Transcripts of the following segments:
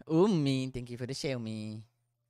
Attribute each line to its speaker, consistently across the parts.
Speaker 1: Umi, thank you for the share, Umi.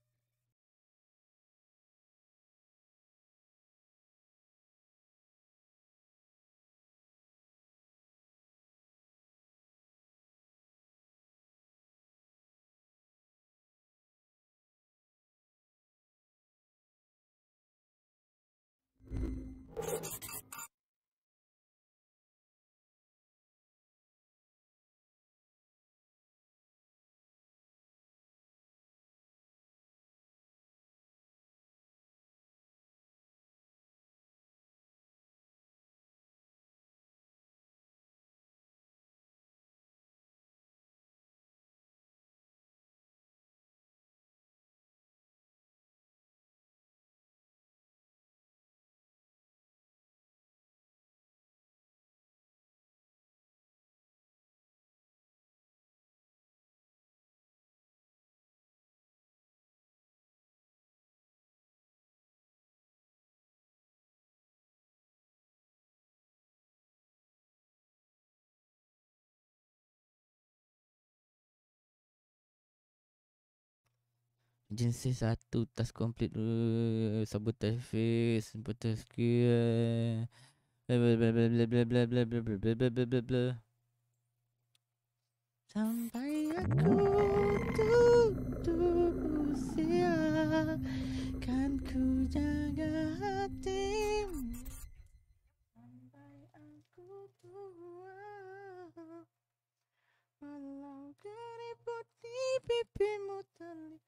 Speaker 1: Emergency 1 task complete. Sabotage face, sabotage skill. Bla bla bla bla bla bla bla bla bla bla bla bla bla bla. Sampai aku tutup usia, kan ku jaga hatimu sampai aku tua. Walau keriput di pipimu terlihat.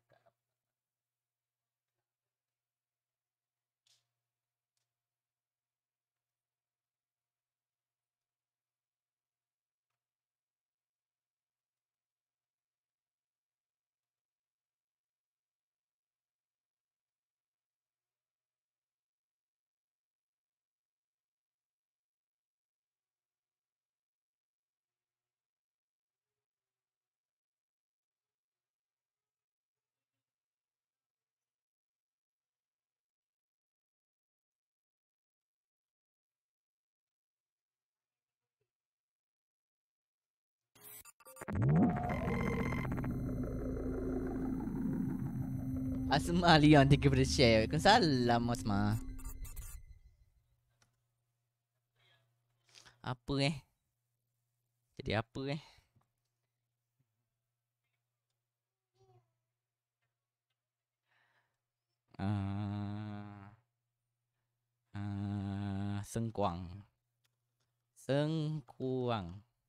Speaker 1: Asma Leon, thank you for the share. Waalaikumsalam Asma. Apa Jadi apa Sengkuang. Sengkuang.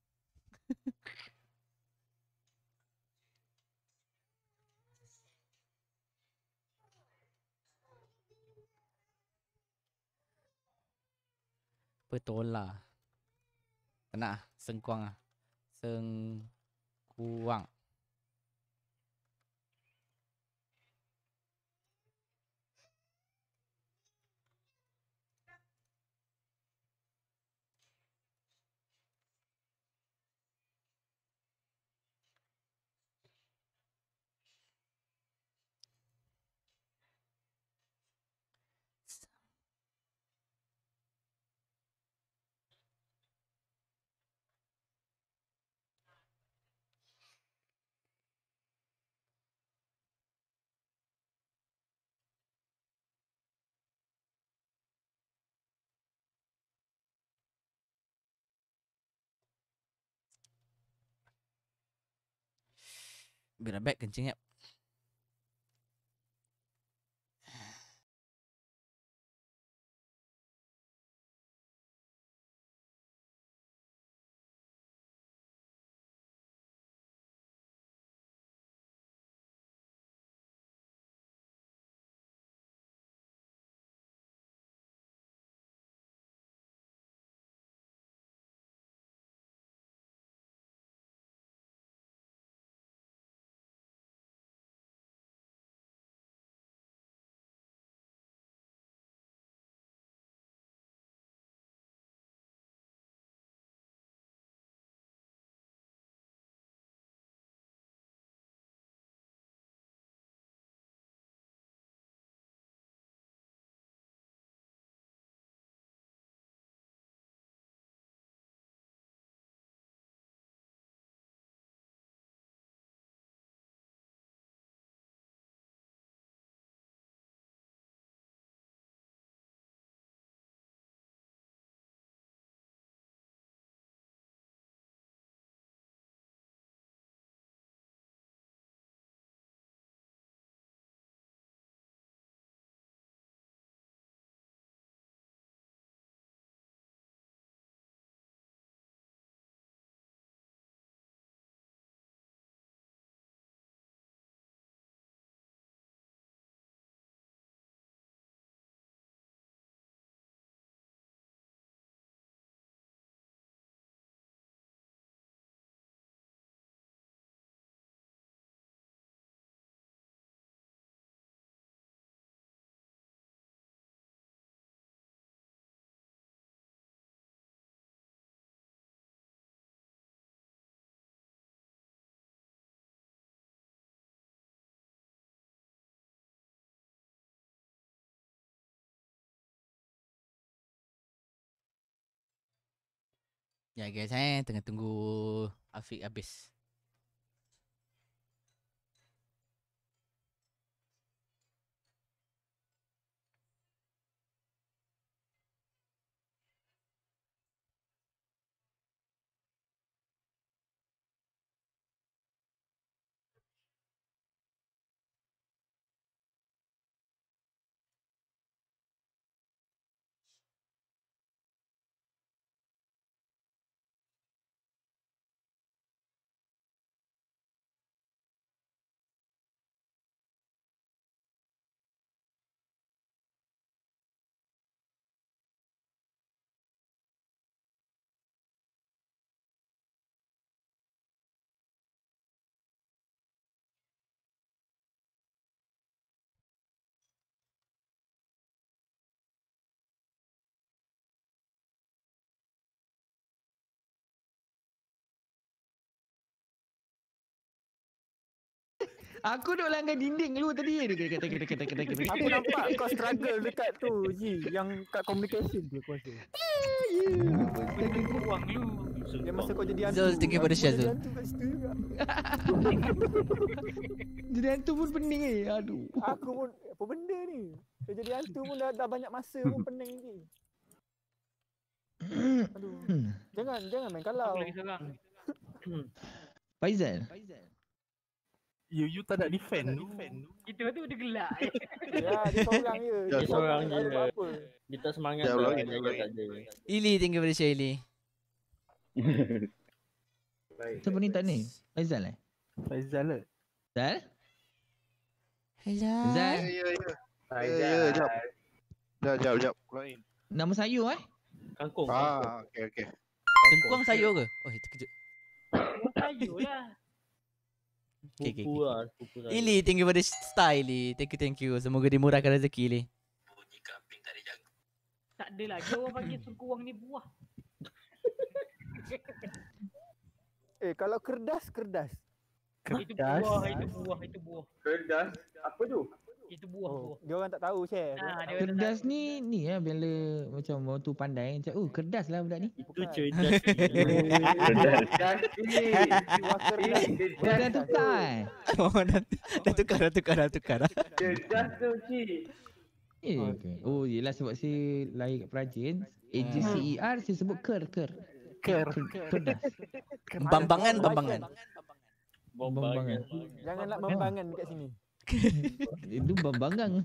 Speaker 1: Petola. Kena Sengkuang ah. Sengkuang. Be right back, kencing ya. Ya guys, tengah tunggu Afiq habis.
Speaker 2: Aku duk langgar dinding lu tadi.
Speaker 3: Aku nampak kau struggle dekat tu Ji, yang kat communication tu aku rasa.
Speaker 4: Buang lu.
Speaker 3: Yang masa kau jadi hantu.
Speaker 1: Zul, thank you for the share, Zul.
Speaker 3: Jadi hantu kat situ juga.
Speaker 2: Jadi hantu pun pening aduh.
Speaker 3: Aku pun apa benda ni? Dia jadi hantu pun dah banyak masa pun pening lagi. Aduh. Jangan main kalau.
Speaker 4: Aku lagi seorang.
Speaker 2: Faizal.
Speaker 5: You tak nak defend.
Speaker 4: Kita tu dia gelak.
Speaker 3: Ya, dia seorang je.
Speaker 6: Dia seorang
Speaker 3: tak ada
Speaker 6: je.
Speaker 3: apa-apa.
Speaker 6: Dia tak semangat
Speaker 5: Jauh
Speaker 6: lah,
Speaker 5: lagi,
Speaker 6: dia
Speaker 5: jauh lagi.
Speaker 6: tak ada.
Speaker 1: Ili, thank you for the share, Ili.
Speaker 2: Siapa ni tak ni? Faizal
Speaker 5: Faizal lah.
Speaker 2: Faizal?
Speaker 1: Hello.
Speaker 2: Faizal?
Speaker 5: Ya, jap. Keluarin.
Speaker 2: Nama sayur
Speaker 6: Kangkung.
Speaker 5: Okay.
Speaker 1: Sengkuang sayur ke? Oh, terkejut.
Speaker 4: Sayur lah.
Speaker 1: Okay.
Speaker 6: Pupu lah. Pupu lah.
Speaker 1: Ili, thank you for the star, Ili. Thank you. Semoga dimurahkan rezeki, Ili.
Speaker 4: Tak ada lagi orang panggil sengkuang ni buah.
Speaker 3: Kalau kerdas.
Speaker 4: Itu buah.
Speaker 6: Kerdas. Apa tu?
Speaker 4: Itu buah.
Speaker 3: Dia orang tak tahu share.
Speaker 4: Dia
Speaker 2: Kerdas ni ya bila macam waktu pandai macam kerdas lah budak ni.
Speaker 6: Itu cerdas.
Speaker 5: Kerdas.
Speaker 3: Buah kerdas.
Speaker 2: Dah tukar
Speaker 1: Oh, dah tukar.
Speaker 6: Cerdas tu cik.
Speaker 2: Okay. Oh yelah sebab saya lahir kat Perajin. AJCER saya sebut kerdas.
Speaker 1: Bambangan.
Speaker 2: Bambangan.
Speaker 3: Jangan nak membangan dekat sini.
Speaker 2: Itu bambangan.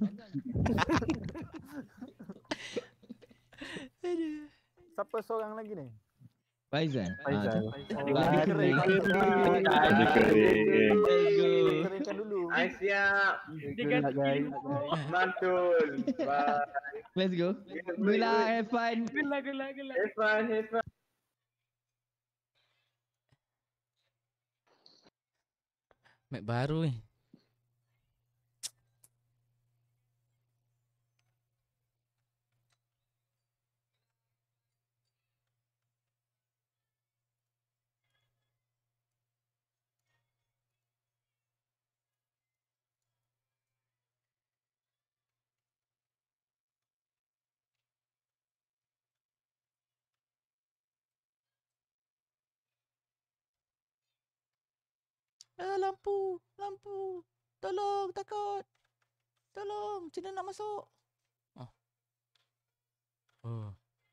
Speaker 3: Siapa seorang lagi ni?
Speaker 2: Faizal.
Speaker 3: Dia kering.
Speaker 6: Ada kering.
Speaker 3: Keringkan dulu.
Speaker 6: Siap.
Speaker 4: Dia ganti
Speaker 6: Mantul. Bye.
Speaker 2: Let's go. Mula have fun.
Speaker 4: Gelak.
Speaker 6: Have fun.
Speaker 1: Mic baru ni. Lampu. Tolong, takut. Tolong, Cina nak masuk. Oh.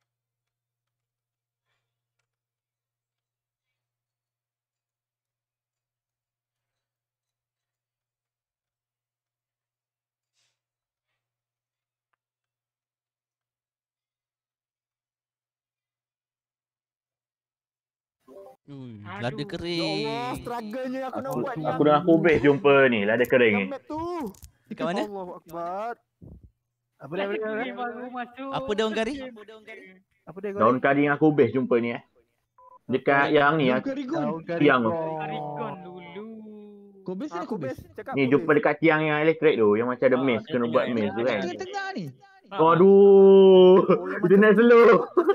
Speaker 1: Lada
Speaker 4: Aduh.
Speaker 1: kering.
Speaker 3: Ya Allah, struggle-nya aku nak buat
Speaker 6: Aku dah kubis jumpa ni. Lada kering ni.
Speaker 3: yang map tu.
Speaker 1: Dekat mana?
Speaker 3: Allahu Akbar.
Speaker 5: Apa dia?
Speaker 4: Baru masuk.
Speaker 1: Apa daun kari?
Speaker 5: Apa dia?
Speaker 6: Daun kari dengan kubis jumpa ni Dekat yang ni tiang tu.
Speaker 4: Karigon dulu.
Speaker 2: Kobes ni kobes.
Speaker 3: Cakap
Speaker 6: Ni jumpa dekat tiang yang elektrik tu. Yang macam ada maze. Kena buat maze tu kan.
Speaker 2: Tengah ni.
Speaker 6: Aduh. Dia nak slow.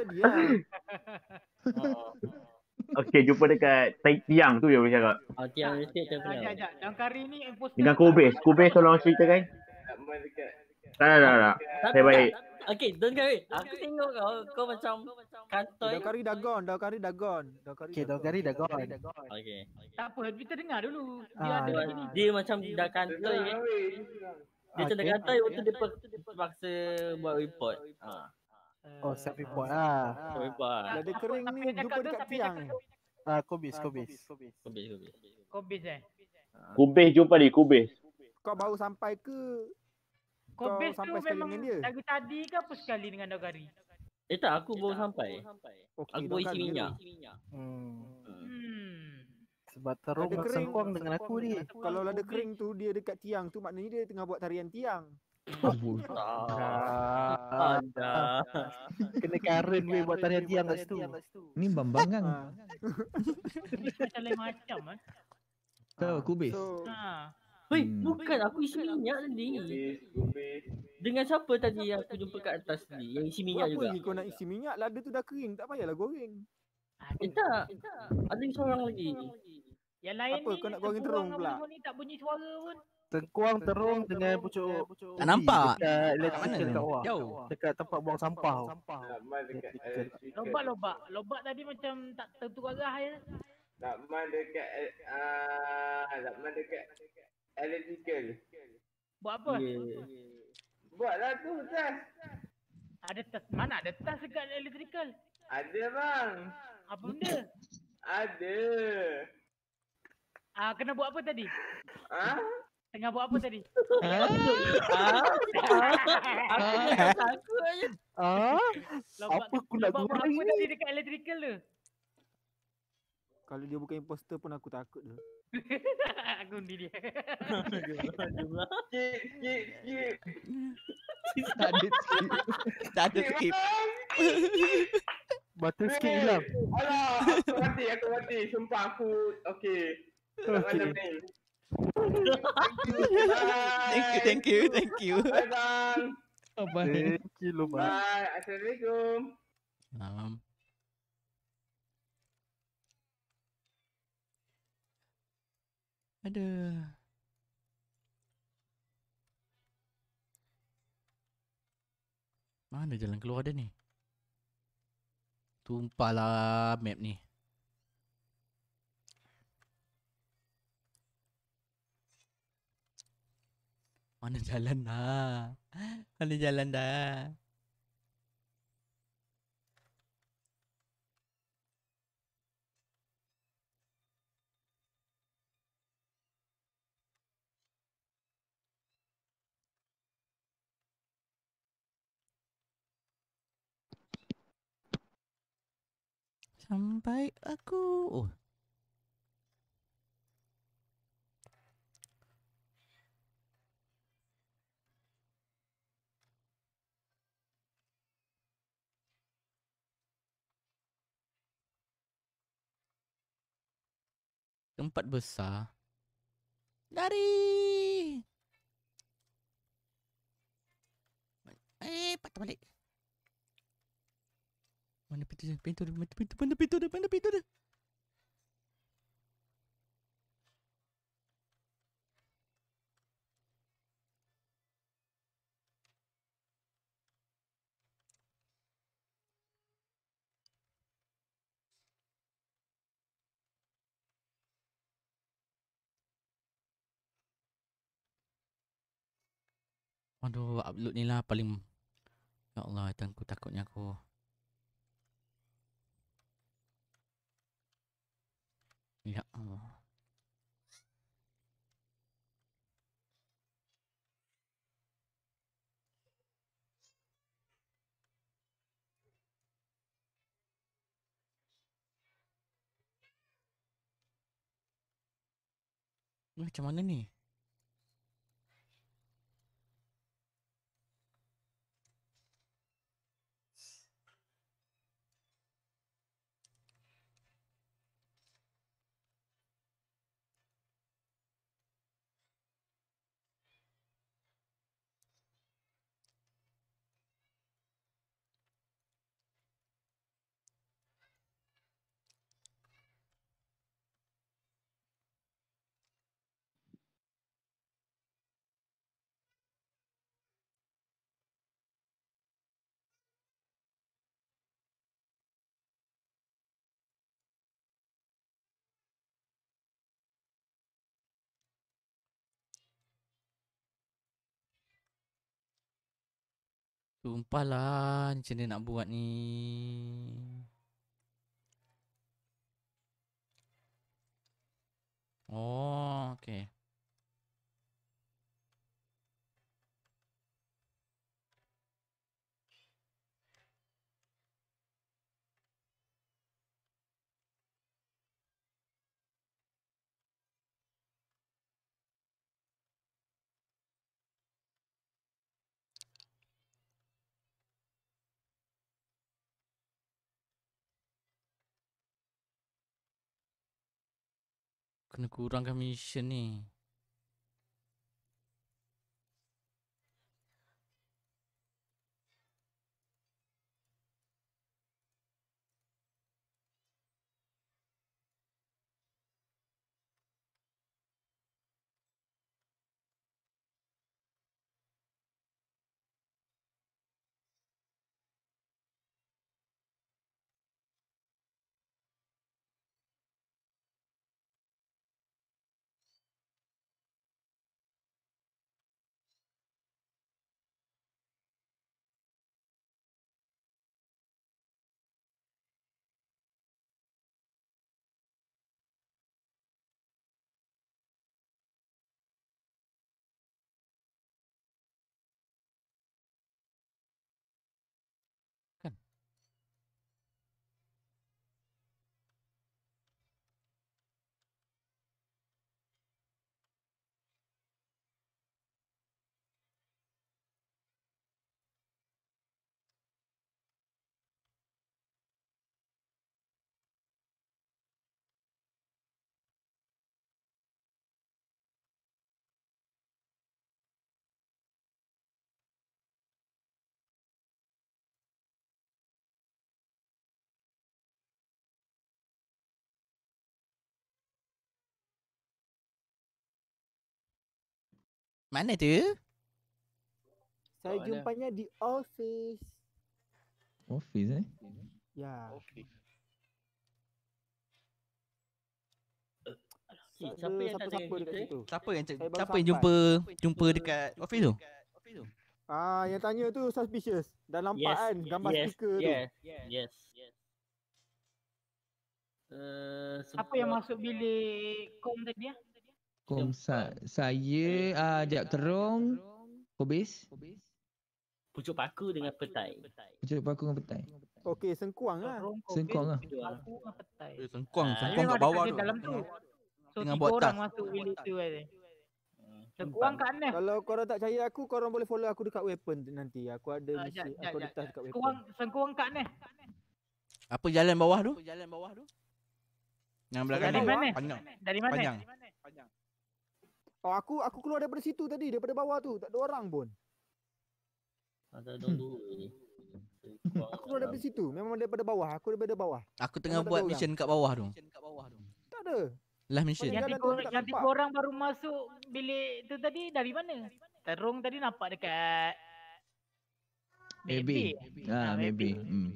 Speaker 6: Okey, jumpa dekat tiang tu je boleh cakap.
Speaker 7: Tiang estate tu pula.
Speaker 4: Sekejap. Daun kari ni imposter.
Speaker 6: Dengan kubis. Kubis tolong ceritakan. Tak. Saya baik.
Speaker 7: Okay, don't worry. Aku tengok kau macam kantoi.
Speaker 3: Daun kari dah gone, daun kari dah gone.
Speaker 5: Okay, daun kari dah gone.
Speaker 7: Okey.
Speaker 4: Tak apa, kita dengar dulu. Dia
Speaker 5: Ah,
Speaker 4: ada
Speaker 7: Dia,
Speaker 4: kat sini.
Speaker 7: dia macam dah kantoi. Dia macam dah
Speaker 5: Okay.
Speaker 7: kantoi, waktu dia terpaksa buat report.
Speaker 5: Oh, self report lah.
Speaker 7: Report.
Speaker 3: Dah ada kering
Speaker 4: Siapa
Speaker 3: ni,
Speaker 4: yang cakap
Speaker 3: jumpa
Speaker 4: tu?
Speaker 3: dekat
Speaker 4: Siapa yang
Speaker 3: tiang
Speaker 4: cakap
Speaker 3: ni.
Speaker 4: tu?
Speaker 5: Kobis.
Speaker 7: Habis.
Speaker 4: Kobis
Speaker 6: Kubis jumpa di Kubis.
Speaker 3: Kau baru sampai ke?
Speaker 4: Kobis tu
Speaker 3: sampai sekali
Speaker 4: memang
Speaker 3: dengan dia?
Speaker 4: dari tadi ke apa sekali dengan Dogari?
Speaker 7: Tak, aku baru sampai.
Speaker 3: Okey,
Speaker 7: Aku
Speaker 3: daun
Speaker 7: baru isi
Speaker 3: kari
Speaker 7: minyak.
Speaker 3: tu.
Speaker 5: Sebab terung
Speaker 3: Ada
Speaker 5: nak
Speaker 3: kering.
Speaker 5: sengkuang dengan aku ni.
Speaker 3: Kalau ada kering tu, dia dekat tiang tu, maknanya dia tengah buat tarian tiang.
Speaker 7: Ada.
Speaker 5: Kena karen weh buat tarian tiang kat situ.
Speaker 2: Ni bambangan.
Speaker 4: Kobis macam lain macam
Speaker 2: Tahu kubis.
Speaker 3: So,
Speaker 7: Weh, bukan aku isi minyak tadi. Dengan siapa tadi yang aku jumpa kat atas ni? Yang isi minyak
Speaker 3: buat apa
Speaker 7: juga.
Speaker 3: lagi kau nak isi minyak? Lada tu dah kering, tak payahlah goreng.
Speaker 7: Tak. Ada seorang lagi.
Speaker 4: Yang lain
Speaker 3: Apa,
Speaker 4: ni
Speaker 3: kau nak goreng terung
Speaker 4: terbuang
Speaker 3: pula?
Speaker 4: apa semua ni tak bunyi suara pun.
Speaker 5: Sengkuang terung dengan pucuk
Speaker 1: Tak nampak.
Speaker 5: dekat
Speaker 1: Kat
Speaker 5: electrical
Speaker 1: mana?
Speaker 5: kat bawah.
Speaker 1: Jauh.
Speaker 5: Dekat tempat buang sampah.
Speaker 4: Lobak tadi macam tak tentu arah je.
Speaker 8: Lakman dekat electrical.
Speaker 4: Buat apa?
Speaker 8: Buatlah tu tas.
Speaker 4: Ada tas. Mana ada tas dekat electrical?
Speaker 8: Ada bang.
Speaker 4: Apa benda?
Speaker 8: Ada.
Speaker 4: Kena buat apa tadi? Tengah buat apa tadi?
Speaker 7: Aku takut je.
Speaker 5: Apa aku nak
Speaker 4: buat
Speaker 5: goreng
Speaker 4: apa
Speaker 5: ni?
Speaker 4: tadi dekat electrical tu?
Speaker 3: Kalau dia bukan imposter pun aku takut tu.
Speaker 4: Aku undi dia.
Speaker 8: Skip.
Speaker 2: Tak ada skip.
Speaker 1: Tak ada skip.
Speaker 5: Batu sikit hilang.
Speaker 8: Alah, aku mati. Sumpah aku okey.
Speaker 5: Okay.
Speaker 1: Thank you.
Speaker 8: Bye bang.
Speaker 5: Thank you lo bang.
Speaker 8: Bye. Assalamualaikum.
Speaker 1: Aduh. Mana jalan keluar dia ni? Tumpahlah map ni. Mana jalan dah? Mana jalan dah? Sampai aku. Oh. Tempat besar. Lari. Patah balik. Mana pintu dia? Mana pintu dia? Aduh, upload ni lah paling. Ya Allah, takutnya aku. Ya Allah. Macam mana ni? Sumpahlah, macam mana nak buat ni? Oh, okay. Kena kurangkan mission ni. Kan? Mana tu?
Speaker 3: Saya jumpanya di office.
Speaker 2: Office
Speaker 3: Ya.
Speaker 7: Siapa yang tak
Speaker 3: siapa dekat situ?
Speaker 1: Siapa yang
Speaker 3: Saya baru
Speaker 1: siapa yang
Speaker 3: sampai.
Speaker 1: jumpa dekat office tu?
Speaker 3: Yang tanya tu suspicious. Dah nampak
Speaker 7: Yes,
Speaker 3: kan gambar
Speaker 7: yes,
Speaker 3: stiker tu.
Speaker 7: Yes.
Speaker 4: Siapa yang masuk bilik kom tadi ya?
Speaker 2: Saya Jap Terong, Kobis,
Speaker 7: Pucuk paku dengan petai.
Speaker 2: Pucuk paku dengan petai.
Speaker 3: Okey, sengkuang lah.
Speaker 2: Sengkuang lah.
Speaker 4: Aku dengan petai.
Speaker 1: Sengkong
Speaker 4: Memang
Speaker 1: kat
Speaker 4: ada
Speaker 1: bawah
Speaker 4: kerja
Speaker 1: tu.
Speaker 4: dalam tu. So
Speaker 1: Tengah
Speaker 4: 3
Speaker 1: buat
Speaker 4: orang
Speaker 1: task.
Speaker 4: masuk bilik tu aja. Sengkuang kat mana?
Speaker 3: Kalau korang tak percaya aku, korang boleh follow aku dekat weapon nanti. Aku ada
Speaker 4: Jap,
Speaker 3: misi,
Speaker 4: jap,
Speaker 3: aku ada
Speaker 4: jap,
Speaker 3: task
Speaker 4: jap.
Speaker 3: dekat weapon.
Speaker 4: Sengkuang kat mana?
Speaker 1: Apa jalan bawah tu? Yang belakang
Speaker 4: Dari
Speaker 1: ni.
Speaker 4: mana?
Speaker 1: Panjang.
Speaker 4: Dari mana?
Speaker 1: Panjang.
Speaker 3: Oh, aku keluar daripada situ tadi, daripada bawah tu. Tak ada orang pun.
Speaker 7: Ada dua ni.
Speaker 3: Aku keluar daripada situ. Memang daripada bawah. Aku daripada bawah.
Speaker 1: Aku tengah
Speaker 3: Memang tak
Speaker 1: buat
Speaker 3: ada
Speaker 1: mission kat bawah tu.
Speaker 3: Tak ada.
Speaker 1: Last mission.
Speaker 3: Jalan
Speaker 4: Yang
Speaker 3: tu tak
Speaker 4: tiga
Speaker 3: nampak.
Speaker 4: orang baru masuk bilik tu tadi dari mana? Terung tadi nampak dekat
Speaker 2: Maybe. Maybe.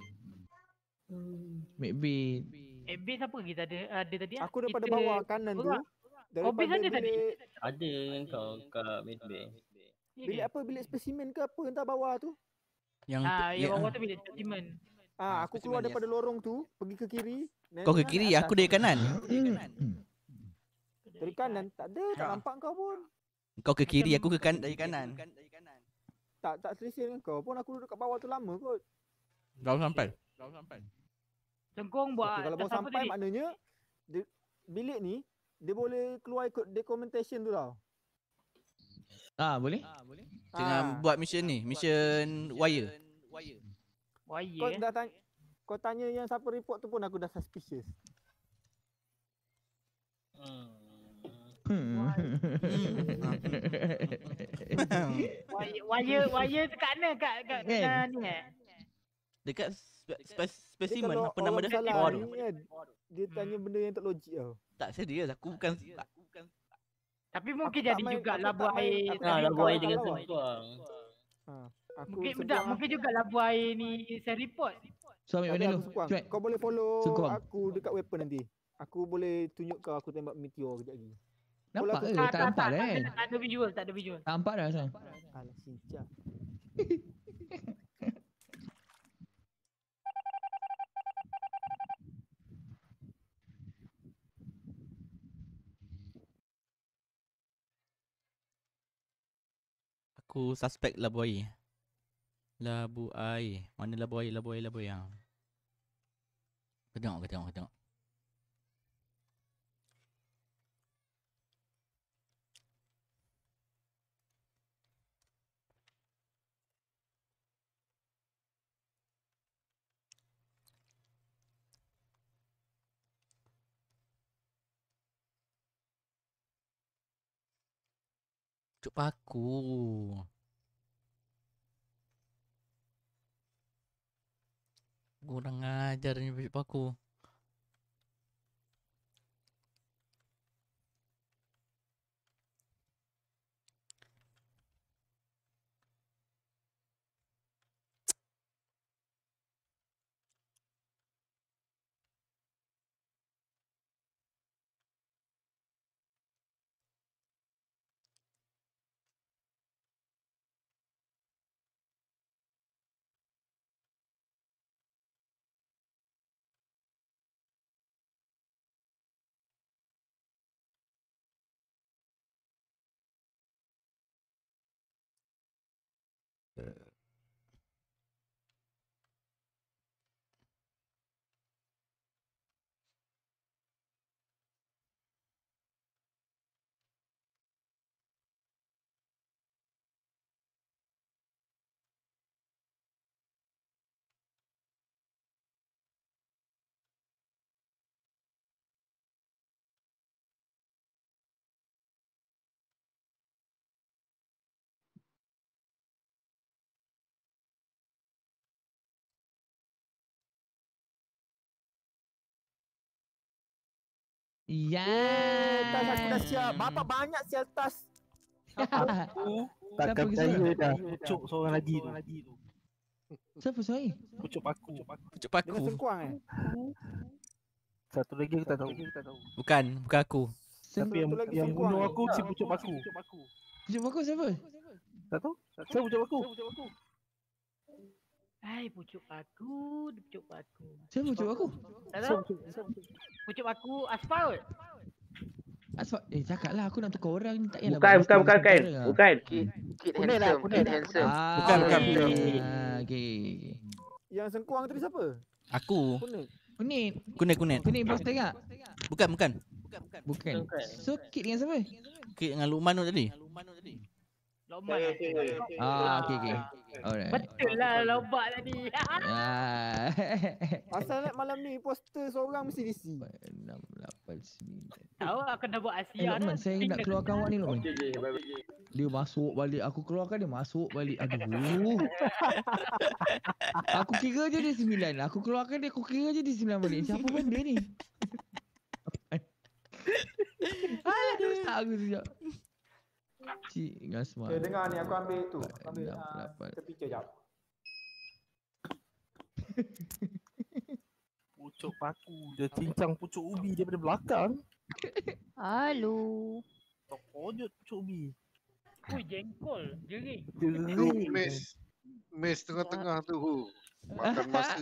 Speaker 2: Maybe.
Speaker 4: AB siapa kita ada tadi?
Speaker 3: Aku daripada bawah kanan tu.
Speaker 4: Obis
Speaker 3: Daripada
Speaker 4: ada tadi?
Speaker 3: bilik,
Speaker 7: Ada dengan kau kat Medbay.
Speaker 3: bilik apa? Bilik spesimen ke apa entah bawah tu.
Speaker 1: Yang
Speaker 4: Yang bawah tu bilik spesimen.
Speaker 3: Aku keluar daripada lorong tu, pergi ke kiri.
Speaker 1: Kau ke kiri, aku dari kanan.
Speaker 3: Dari kanan tak ada, tak nampak kau pun.
Speaker 1: Kau ke kiri, aku ke dari kanan.
Speaker 3: Tak selesai dengan kau pun, aku duduk kat bawah tu lama kot.
Speaker 1: Baru sampai.
Speaker 4: Sengkong buat
Speaker 3: Kalau baru sampai maknanya bilik ni dia boleh keluar ikut documentation tu tau.
Speaker 2: Boleh?
Speaker 1: Tengah buat mission ni, mission wire.
Speaker 3: Kau dah tanya, kau tanya yang siapa report tu pun aku dah suspicious.
Speaker 4: Wire dekat mana? Kat ni
Speaker 1: Dekat spesimen
Speaker 3: Dia kalau
Speaker 1: apa nama
Speaker 3: orang
Speaker 1: dia?
Speaker 3: salah
Speaker 1: Bawah tu.
Speaker 3: ni kan, dia tanya benda yang tak logik tau.
Speaker 1: Tak serius, aku bukan.
Speaker 4: Tapi mungkin
Speaker 3: Aku tak
Speaker 4: jadi
Speaker 3: main-
Speaker 4: juga
Speaker 3: aku
Speaker 4: labu
Speaker 3: tak main-
Speaker 4: air.
Speaker 3: aku
Speaker 7: Nah, lagu air dengan
Speaker 3: Kalau-
Speaker 7: sengkuang.
Speaker 4: Mungkin juga labu air ni saya report.
Speaker 2: So ambil mana dulu? Cuat.
Speaker 3: Kau boleh follow
Speaker 2: Sengkuang.
Speaker 3: aku dekat weapon nanti. Aku boleh tunjuk kau aku tembak meteor kejap lagi.
Speaker 2: Nampak ke?
Speaker 3: Follow
Speaker 2: Tak nampak dah kan?
Speaker 4: Tak ada visual, tak ada visual.
Speaker 2: Tak nampak dah sekarang.
Speaker 3: Alah sincap.
Speaker 1: Aku suspect Labuai. Labuai. Mana Labuai yang. Kau tengok. Pucuk paku. Kurang ajar ni pucuk paku.
Speaker 2: Ya.
Speaker 3: Tas aku dah siap. Bapak banyak sial tas.
Speaker 5: Aku takkan
Speaker 2: Siapa
Speaker 5: percaya
Speaker 2: kisah?
Speaker 5: dah. Pucuk seorang lagi tu.
Speaker 2: Siapa Suhaib?
Speaker 5: Pucuk paku.
Speaker 1: Pucuk
Speaker 3: Dengan
Speaker 1: paku.
Speaker 3: sengkuang
Speaker 5: Satu lagi aku tak tahu.
Speaker 1: Bukan aku.
Speaker 5: Tapi
Speaker 3: Satu lagi
Speaker 5: yang
Speaker 3: sengkuang
Speaker 5: bunuh
Speaker 3: ni.
Speaker 5: aku si pucuk paku.
Speaker 2: Pucuk paku siapa?
Speaker 5: Tak tahu? Saya pucuk paku.
Speaker 4: Hai, pucuk paku.
Speaker 2: Siapa pucuk paku?
Speaker 4: Tak tahu? Pucuk paku aspal.
Speaker 2: Asal cakaplah aku nak tukar orang ni tak payahlah.
Speaker 6: Bukan.
Speaker 8: Kid
Speaker 5: Kunet lah,
Speaker 8: handsome.
Speaker 5: kunet.
Speaker 8: Kid handsome.
Speaker 1: Bukan.
Speaker 2: Okey.
Speaker 3: Yang sengkuang tadi siapa?
Speaker 1: Aku.
Speaker 3: Kuning.
Speaker 2: Kunet.
Speaker 1: Kunet.
Speaker 2: Kunet imposter tak?
Speaker 1: Bukan.
Speaker 2: Bukan. So kid dengan siapa?
Speaker 1: Kit dengan Luqman tu tadi.
Speaker 4: Lomba.
Speaker 2: Okey. Alright.
Speaker 4: Betul lah lomba tadi.
Speaker 2: Ah.
Speaker 3: Asal malam ni poster seorang mesti DC.
Speaker 2: 6, 8, 9.
Speaker 4: Tahu aku dah buat Asia
Speaker 2: Lokman, saya nak keluarkan awak ni Lokman.
Speaker 8: Okay, bye-bye.
Speaker 2: Dia masuk balik, aku keluarkan dia masuk balik. Aduh. Aku kira je dia 9. Aku keluarkan dia, aku kira je dia 9 balik. Siapa benda ni? Aduh, tak aku sekejap. Cik Gasman.
Speaker 3: Dengar ni aku ambil tu. Ambil
Speaker 2: 8.
Speaker 3: tepi kejap.
Speaker 5: Pucuk paku. Dia cincang pucuk ubi daripada belakang.
Speaker 9: Halo.
Speaker 5: Tak pojok pucuk ubi.
Speaker 4: Ui, jengkol. Jering.
Speaker 10: Mes tengah-tengah tu hu. Makan masa.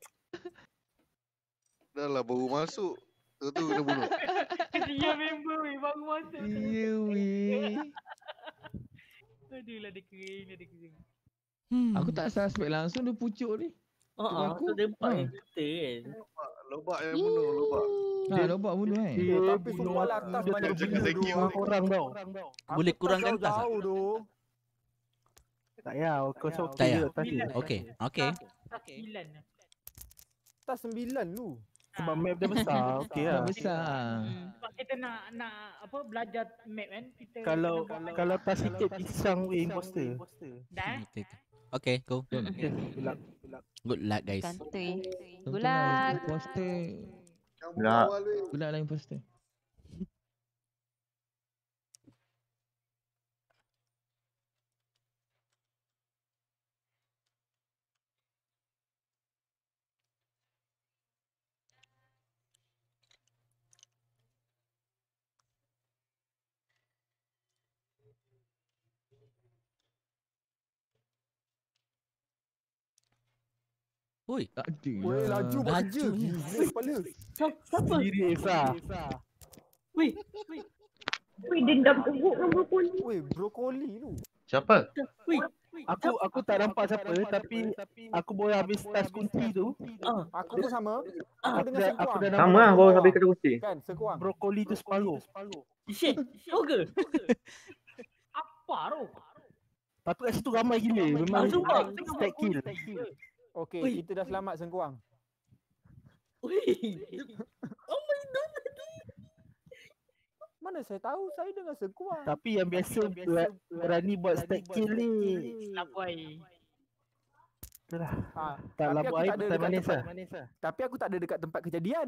Speaker 10: Dah lah baru masuk. Tu kena bunuh.
Speaker 4: Dia member weh baru masuk.
Speaker 2: Ya weh.
Speaker 4: Aduh lah dia kering.
Speaker 2: Aku tak suspect langsung dia pucuk ni.
Speaker 7: Aku tempat yang kita kan.
Speaker 10: Lobak yang bunuh, lobak.
Speaker 2: Lobak bunuh kan?
Speaker 3: Tapi semua latas banyak benda
Speaker 5: Orang tau.
Speaker 1: Boleh kurangkan tas.
Speaker 3: Tahu tu.
Speaker 5: Tak payah. Kau sok
Speaker 1: Tak payah.
Speaker 5: tadi.
Speaker 1: Okey.
Speaker 4: Tak 9 lah.
Speaker 3: Tas 9 tu.
Speaker 5: Sebab map dia besar. Okey lah.
Speaker 2: Besar.
Speaker 4: Sebab kita nak apa belajar map kan. Kita
Speaker 5: Kalau
Speaker 4: kena buat-
Speaker 5: kalau tas sikit pisang imposter.
Speaker 4: dah.
Speaker 1: Okay, go.
Speaker 5: Okay, gelap.
Speaker 1: Good luck guys.
Speaker 9: Kantoi.
Speaker 2: Good
Speaker 9: Luck.
Speaker 2: Imposter.
Speaker 10: Yang bunuh awal weh.
Speaker 2: Good luck lah imposter.
Speaker 1: Oi,
Speaker 3: Weh, laju bekerja. Gila kepala.
Speaker 7: Siapa?
Speaker 5: Diri Esa.
Speaker 7: Weh,
Speaker 9: Weh, dendam teruk dengan brokoli.
Speaker 3: Weh, brokoli tu.
Speaker 6: Siapa?
Speaker 7: Wih,
Speaker 5: Aku tak nampak siapa tapi aku baru habis tas kunci tu.
Speaker 3: Aku pun sama. Aku
Speaker 5: Aku
Speaker 3: dengan
Speaker 5: dah,
Speaker 3: Sengkuang.
Speaker 5: aku dah
Speaker 6: Sama
Speaker 5: nampak
Speaker 6: lah baru habis kata kunci.
Speaker 3: Kan, Sengkuang.
Speaker 5: brokoli tu separuh.
Speaker 7: Isyik, kau ke?
Speaker 4: Apa tu?
Speaker 5: Tapi kat situ ramai gila. Memang
Speaker 7: sumpah.
Speaker 5: stack kill.
Speaker 3: Okey,
Speaker 7: Ui.
Speaker 3: kita dah selamat Sengkuang.
Speaker 7: Wih.
Speaker 3: Mana saya tahu saya dengan Sengkuang.
Speaker 5: Tapi yang biasa berani buat stack kill ni.
Speaker 4: Labuai.
Speaker 5: Itulah.
Speaker 3: Ha,
Speaker 5: Tak
Speaker 3: tapi
Speaker 5: labu
Speaker 3: aku
Speaker 5: air
Speaker 3: tak ada
Speaker 5: petai
Speaker 3: dekat
Speaker 5: manis
Speaker 3: tempat-
Speaker 5: lah.
Speaker 3: Tapi aku tak ada dekat tempat kejadian.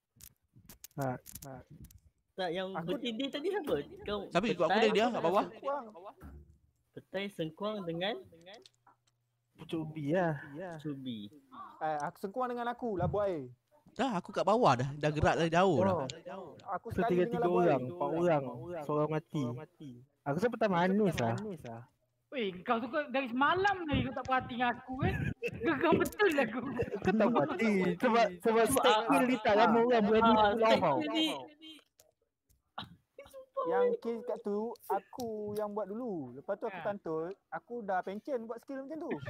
Speaker 7: Tak, yang
Speaker 3: Aku-
Speaker 7: bertindih tadi siapa? Kau
Speaker 1: Siapa ikut aku dari dia kat bawah?
Speaker 3: Sengkuang.
Speaker 7: Petai Sengkuang dengan
Speaker 5: Pucuk ubi lah.
Speaker 7: Cubi.
Speaker 3: Aku Sengkuang dengan aku, labu air.
Speaker 1: Dah aku kat bawah dah gerak dari jauh dah.
Speaker 3: Aku
Speaker 5: So
Speaker 3: sekali
Speaker 5: 3
Speaker 3: dengan labu
Speaker 5: orang,
Speaker 3: air.
Speaker 5: 4 orang. Seorang mati. Aku rasa petai manis lah.
Speaker 4: Weh, kau suka dari semalam ni kau tak perhati dengan aku kan? Gegang betul lah aku.
Speaker 5: Kau tak mati. Sebab stack kill ni tak ramai orang berani pulau kau.
Speaker 3: Yang kill kat tu, aku yang buat dulu. Lepas tu aku kantoi, aku dah pencen buat skill macam tu.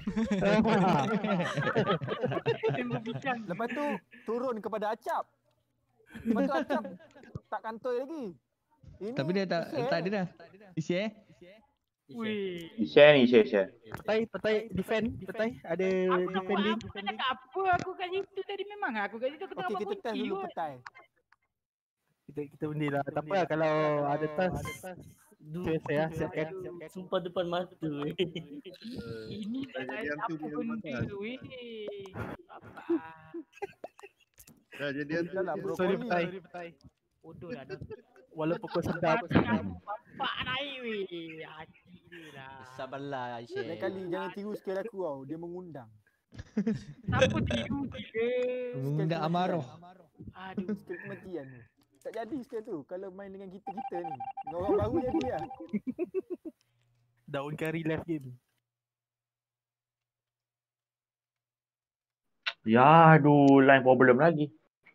Speaker 4: Tembak bicang.
Speaker 3: Lepas tu turun kepada Acap. Lepas tu Acap tak kantoi lagi. Ini
Speaker 2: Tapi dia tak ada dah. Share.
Speaker 4: Weh.
Speaker 6: Share ni, share.
Speaker 5: Petai defend. Petai ada defending.
Speaker 4: Aku kan cakap apa aku kat situ tadi memang aku kat situ aku tengah
Speaker 3: Okey,
Speaker 4: buat
Speaker 3: kita test
Speaker 4: kunci
Speaker 3: dulu
Speaker 4: kot.
Speaker 3: petai.
Speaker 5: Kita benda lah. Tak apa lah kalau ada tas. Biasa lah siapkan.
Speaker 7: Sumpah depan mata.
Speaker 4: Ini
Speaker 10: Dah jadi hantu
Speaker 4: apa
Speaker 10: punya
Speaker 4: benda
Speaker 10: lepas.
Speaker 4: weh. Apa?
Speaker 10: Dah jadi hantu.
Speaker 3: Dah lah bro.
Speaker 5: Sorry petai.
Speaker 4: Bodoh lah dah.
Speaker 5: Walaupun kau sedap.
Speaker 4: Bapak naik weh. Hati dia lah.
Speaker 1: Sabarlah Aisyah.
Speaker 3: Lain kali jangan tiru skill aku tau. Dia mengundang.
Speaker 4: Siapa tiru dia?
Speaker 2: Mengundang amarah.
Speaker 4: Aduh.
Speaker 3: Skill kematian tu. Tak jadi skill tu. Kalau main dengan kita-kita ni. Dengan orang baru jadi lah.
Speaker 5: Daun kari left game.
Speaker 6: Ya, aduh, line problem lagi.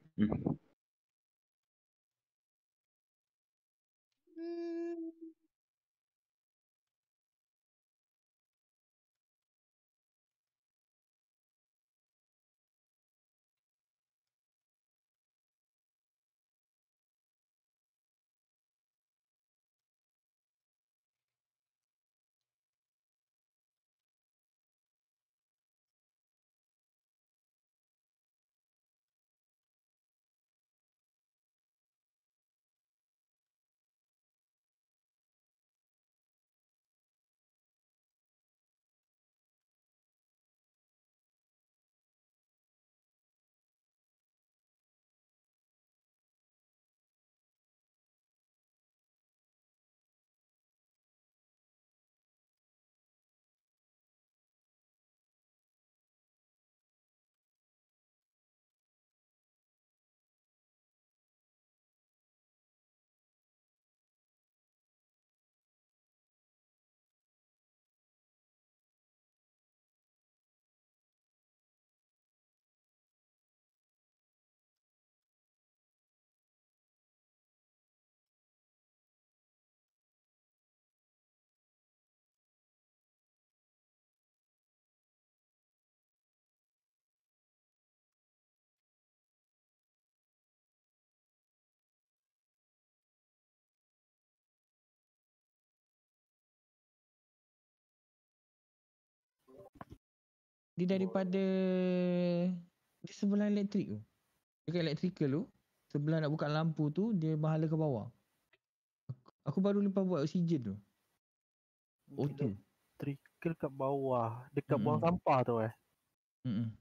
Speaker 2: Dia daripada dia sebelah elektrik tu. Dekat electrical tu, sebelah nak buka lampu tu dia bahala ke bawah. Aku baru lepas buat oksigen tu. O2.
Speaker 5: Trickle kat bawah. Dekat
Speaker 2: Mm-mm.
Speaker 5: buang sampah tu
Speaker 2: Hmm.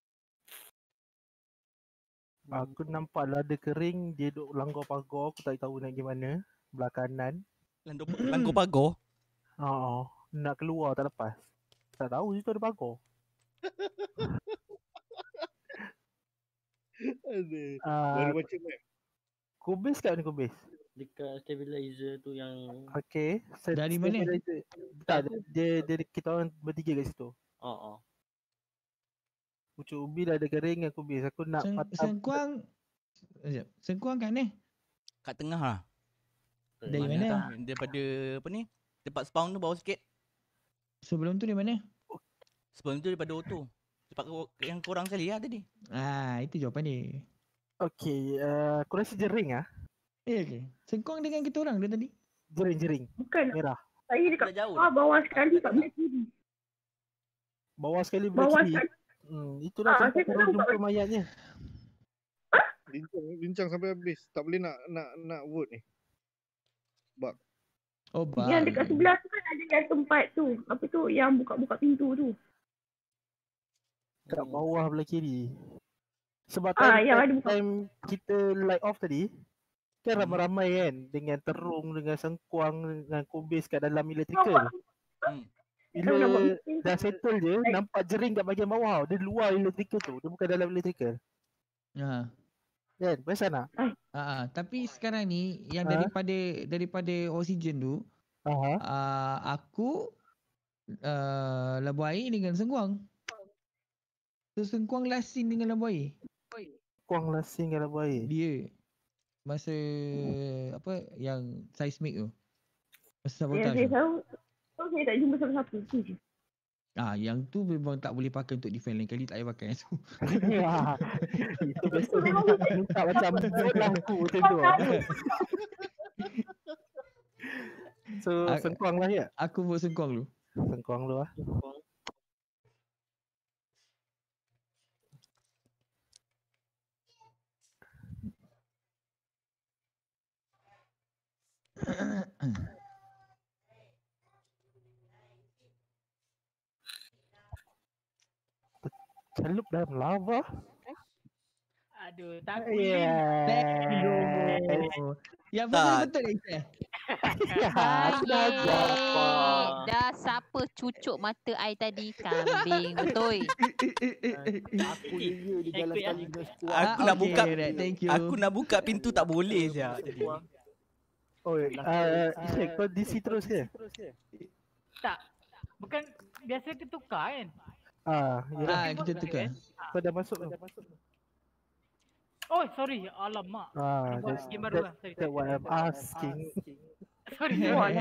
Speaker 5: Aku nampak lada kering. Dia duduk langgar pagar. Aku tak tahu nak pergi mana. Belah kanan.
Speaker 1: Langgar pagar.
Speaker 5: Nak keluar tak lepas. Tak tahu situ ada pagar.
Speaker 10: Baru baca map.
Speaker 5: Kubis kat mana kubis?
Speaker 7: Dekat stabilizer tu yang
Speaker 5: Okay.
Speaker 2: Dari mana?
Speaker 5: Tak, dia kita orang bertiga kat situ. Pucuk ubi dah ada kering dengan kubis. Aku nak
Speaker 2: Sengkuang. Sengkuang kat ni.
Speaker 1: Kat tengah lah.
Speaker 2: Dari mana?
Speaker 1: Daripada apa ni? Tempat spawn tu bawah sikit.
Speaker 2: Sebelum tu di mana?
Speaker 1: Sebelum tu daripada auto. Cepat yang korang sekali lah tadi.
Speaker 2: Itu jawapan dia.
Speaker 5: Okey, kau rasa jering ah?
Speaker 2: Ke? Sengkong dengan kita orang dia tadi.
Speaker 5: Jering.
Speaker 9: Bukan.
Speaker 5: Merah.
Speaker 9: Saya dekat
Speaker 1: Dah jauh
Speaker 9: bawah sekali kat belah kiri.
Speaker 5: Bawah sekali belah
Speaker 9: Bawah
Speaker 5: kiri.
Speaker 9: sekali.
Speaker 5: Itulah tempat
Speaker 9: saya
Speaker 5: korang
Speaker 9: tahu
Speaker 5: jumpa mayatnya.
Speaker 10: Bincang sampai habis. Tak boleh nak vote ni. Bak.
Speaker 2: Oh,
Speaker 9: Yang dekat sebelah tu kan ada yang tempat tu. Apa tu yang buka-buka pintu tu.
Speaker 5: Kat bawah belah kiri. Sebab
Speaker 9: yang ada buka.
Speaker 5: time kita light off tadi, kan ramai-ramai kan dengan terung, dengan sengkuang, dengan kubis kat dalam electrical. Bila dah settle je, nampak jering kat bahagian bawah. Dia luar electrical tu, dia bukan dalam electrical. Kan, perasan tak?
Speaker 2: Tapi sekarang ni yang daripada oksigen tu, aku labu air dengan sengkuang. So sengkuang lasin dengan labu air.
Speaker 5: Sengkuang lasin dengan labu air.
Speaker 2: Dia masa apa yang seismik tu. Masa sabotage.
Speaker 9: Saya tahu. Saya tak jumpa siapa-siapa tu je.
Speaker 2: Yang tu memang tak boleh pakai untuk defend, lain kali tak payah pakai.
Speaker 5: Itu biasa minta macam laku macam tu. So sengkuang lah ya?
Speaker 2: Aku buat sengkuang dulu.
Speaker 5: Sengkuang dulu lah. Celup dalam lava.
Speaker 4: Aduh, takut.
Speaker 2: Yang betul-betul ni.
Speaker 11: Dah siapa cucuk mata ai tadi? Kambing betul.
Speaker 3: Aku dia jalan sekali dengan squad.
Speaker 1: Aku nak buka. Aku nak buka pintu tak boleh je.
Speaker 5: Oh, kau DC terus ke?
Speaker 4: Tak. Bukan biasa kita tukar kan?
Speaker 2: Kita tukar.
Speaker 5: Kau dah masuk tu.
Speaker 4: Oh, sorry. Alamak.
Speaker 5: That's
Speaker 4: Game baru lah.
Speaker 5: that what I'm asking.
Speaker 4: Sorry.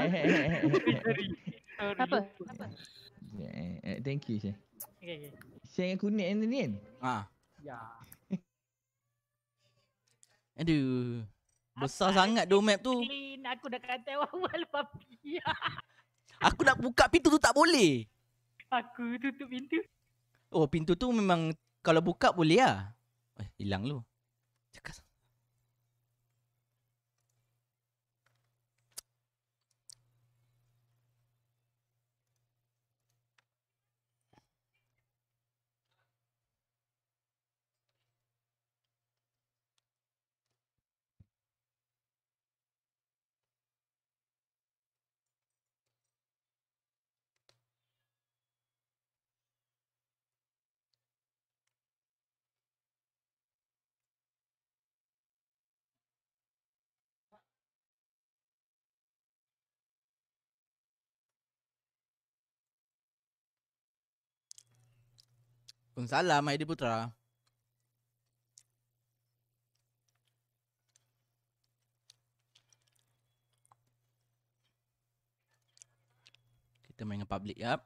Speaker 11: Apa?
Speaker 2: Thank you, Syah.
Speaker 4: Okay.
Speaker 2: Syah yang kuning ni kan?
Speaker 4: Ya.
Speaker 1: Aduh. Besar sangat do map tu.
Speaker 4: Aku dah kata awal papi.
Speaker 1: Aku nak buka pintu tu tak boleh.
Speaker 4: Aku tutup pintu.
Speaker 1: Oh, pintu tu memang kalau buka boleh lah. Hilang lu. Cakap. Salam Aidi Putra. Kita main dengan public yap.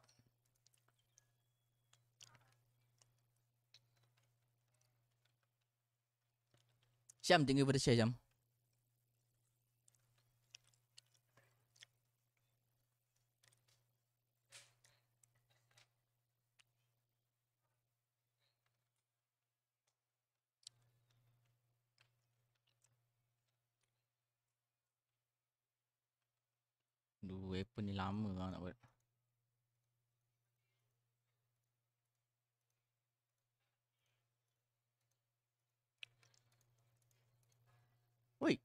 Speaker 1: Syam, thank you for the share, Syam. Weapon ni lama lah nak buat. Woi.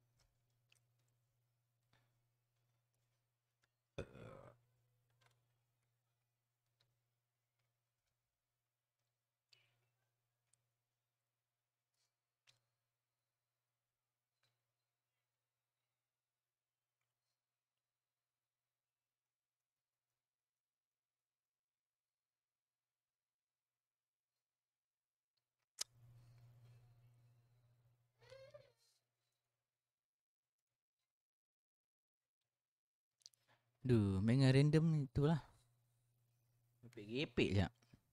Speaker 1: Duh, main dengan random ni itulah. Repek-repek je.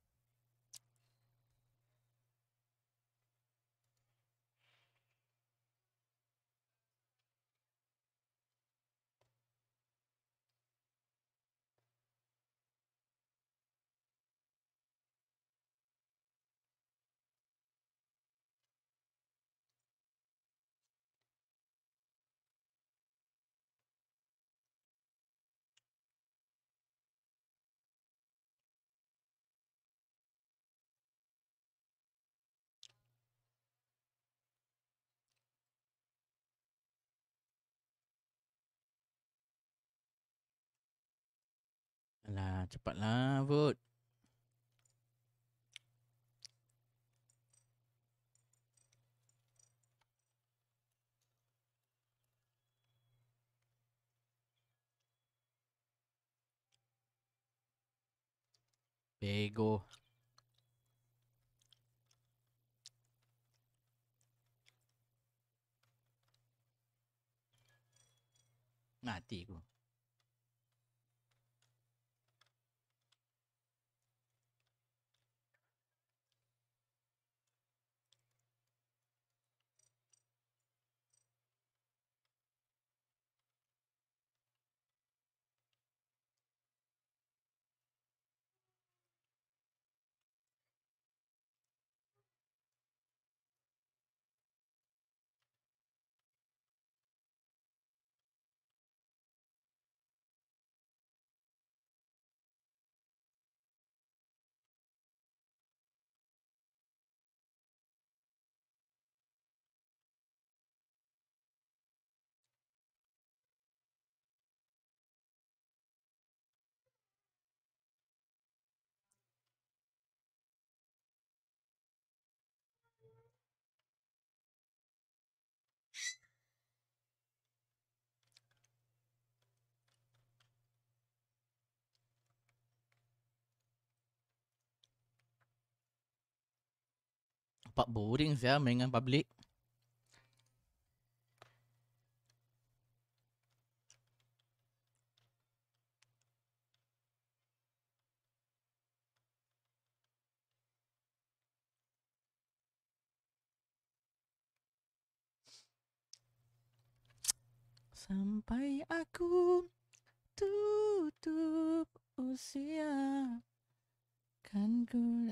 Speaker 1: Alah, cepatlah vote. Bego. Mati aku. Nampak boring saya main dengan public. Sampai aku tutup usia, kan ku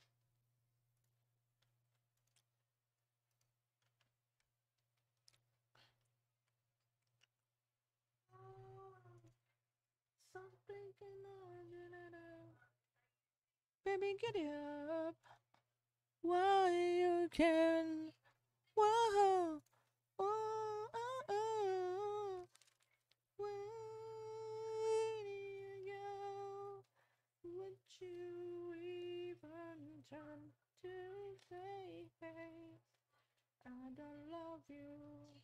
Speaker 1: baby get up. Why you can? Whoa, oh, oh, oh. Where did you go? Would you even turn to say, hey, I don't love you?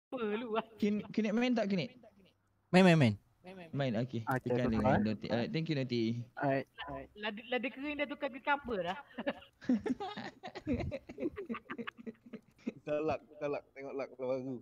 Speaker 4: Apa lu ah?
Speaker 2: Kinet main tak Kinet?
Speaker 1: Main.
Speaker 2: Main, okey.
Speaker 5: Okay,
Speaker 2: Tekan
Speaker 5: betul,
Speaker 2: dengan Doti. Thank you Doti.
Speaker 4: Lada kering dah tukar ke cover dah.
Speaker 10: Kita luck. Tengok luck baru.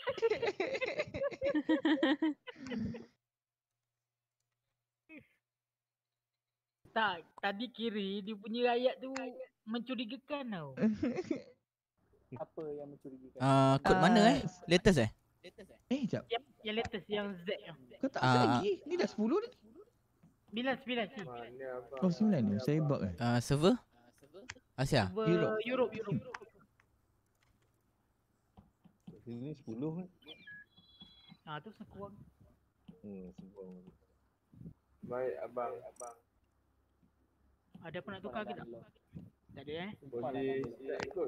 Speaker 4: Tak, tadi kiri dia punya ayat tu mencurigakan tau.
Speaker 3: Apa yang mencurigakan?
Speaker 1: Kod mana Latest
Speaker 2: Jap.
Speaker 4: Yang latest yang Z yang.
Speaker 2: Kau tak ada lagi? Ni dah 10 ni.
Speaker 4: 9.
Speaker 2: Oh 9 ni. Saya bug
Speaker 1: Server Asia
Speaker 4: Europe.
Speaker 10: Sini 10 kan?
Speaker 4: Tu sekurang.
Speaker 10: Sebuang.
Speaker 8: Baik abang.
Speaker 4: Ada apa nak tukar ke tak? Tak ada
Speaker 8: Boleh tak ikut.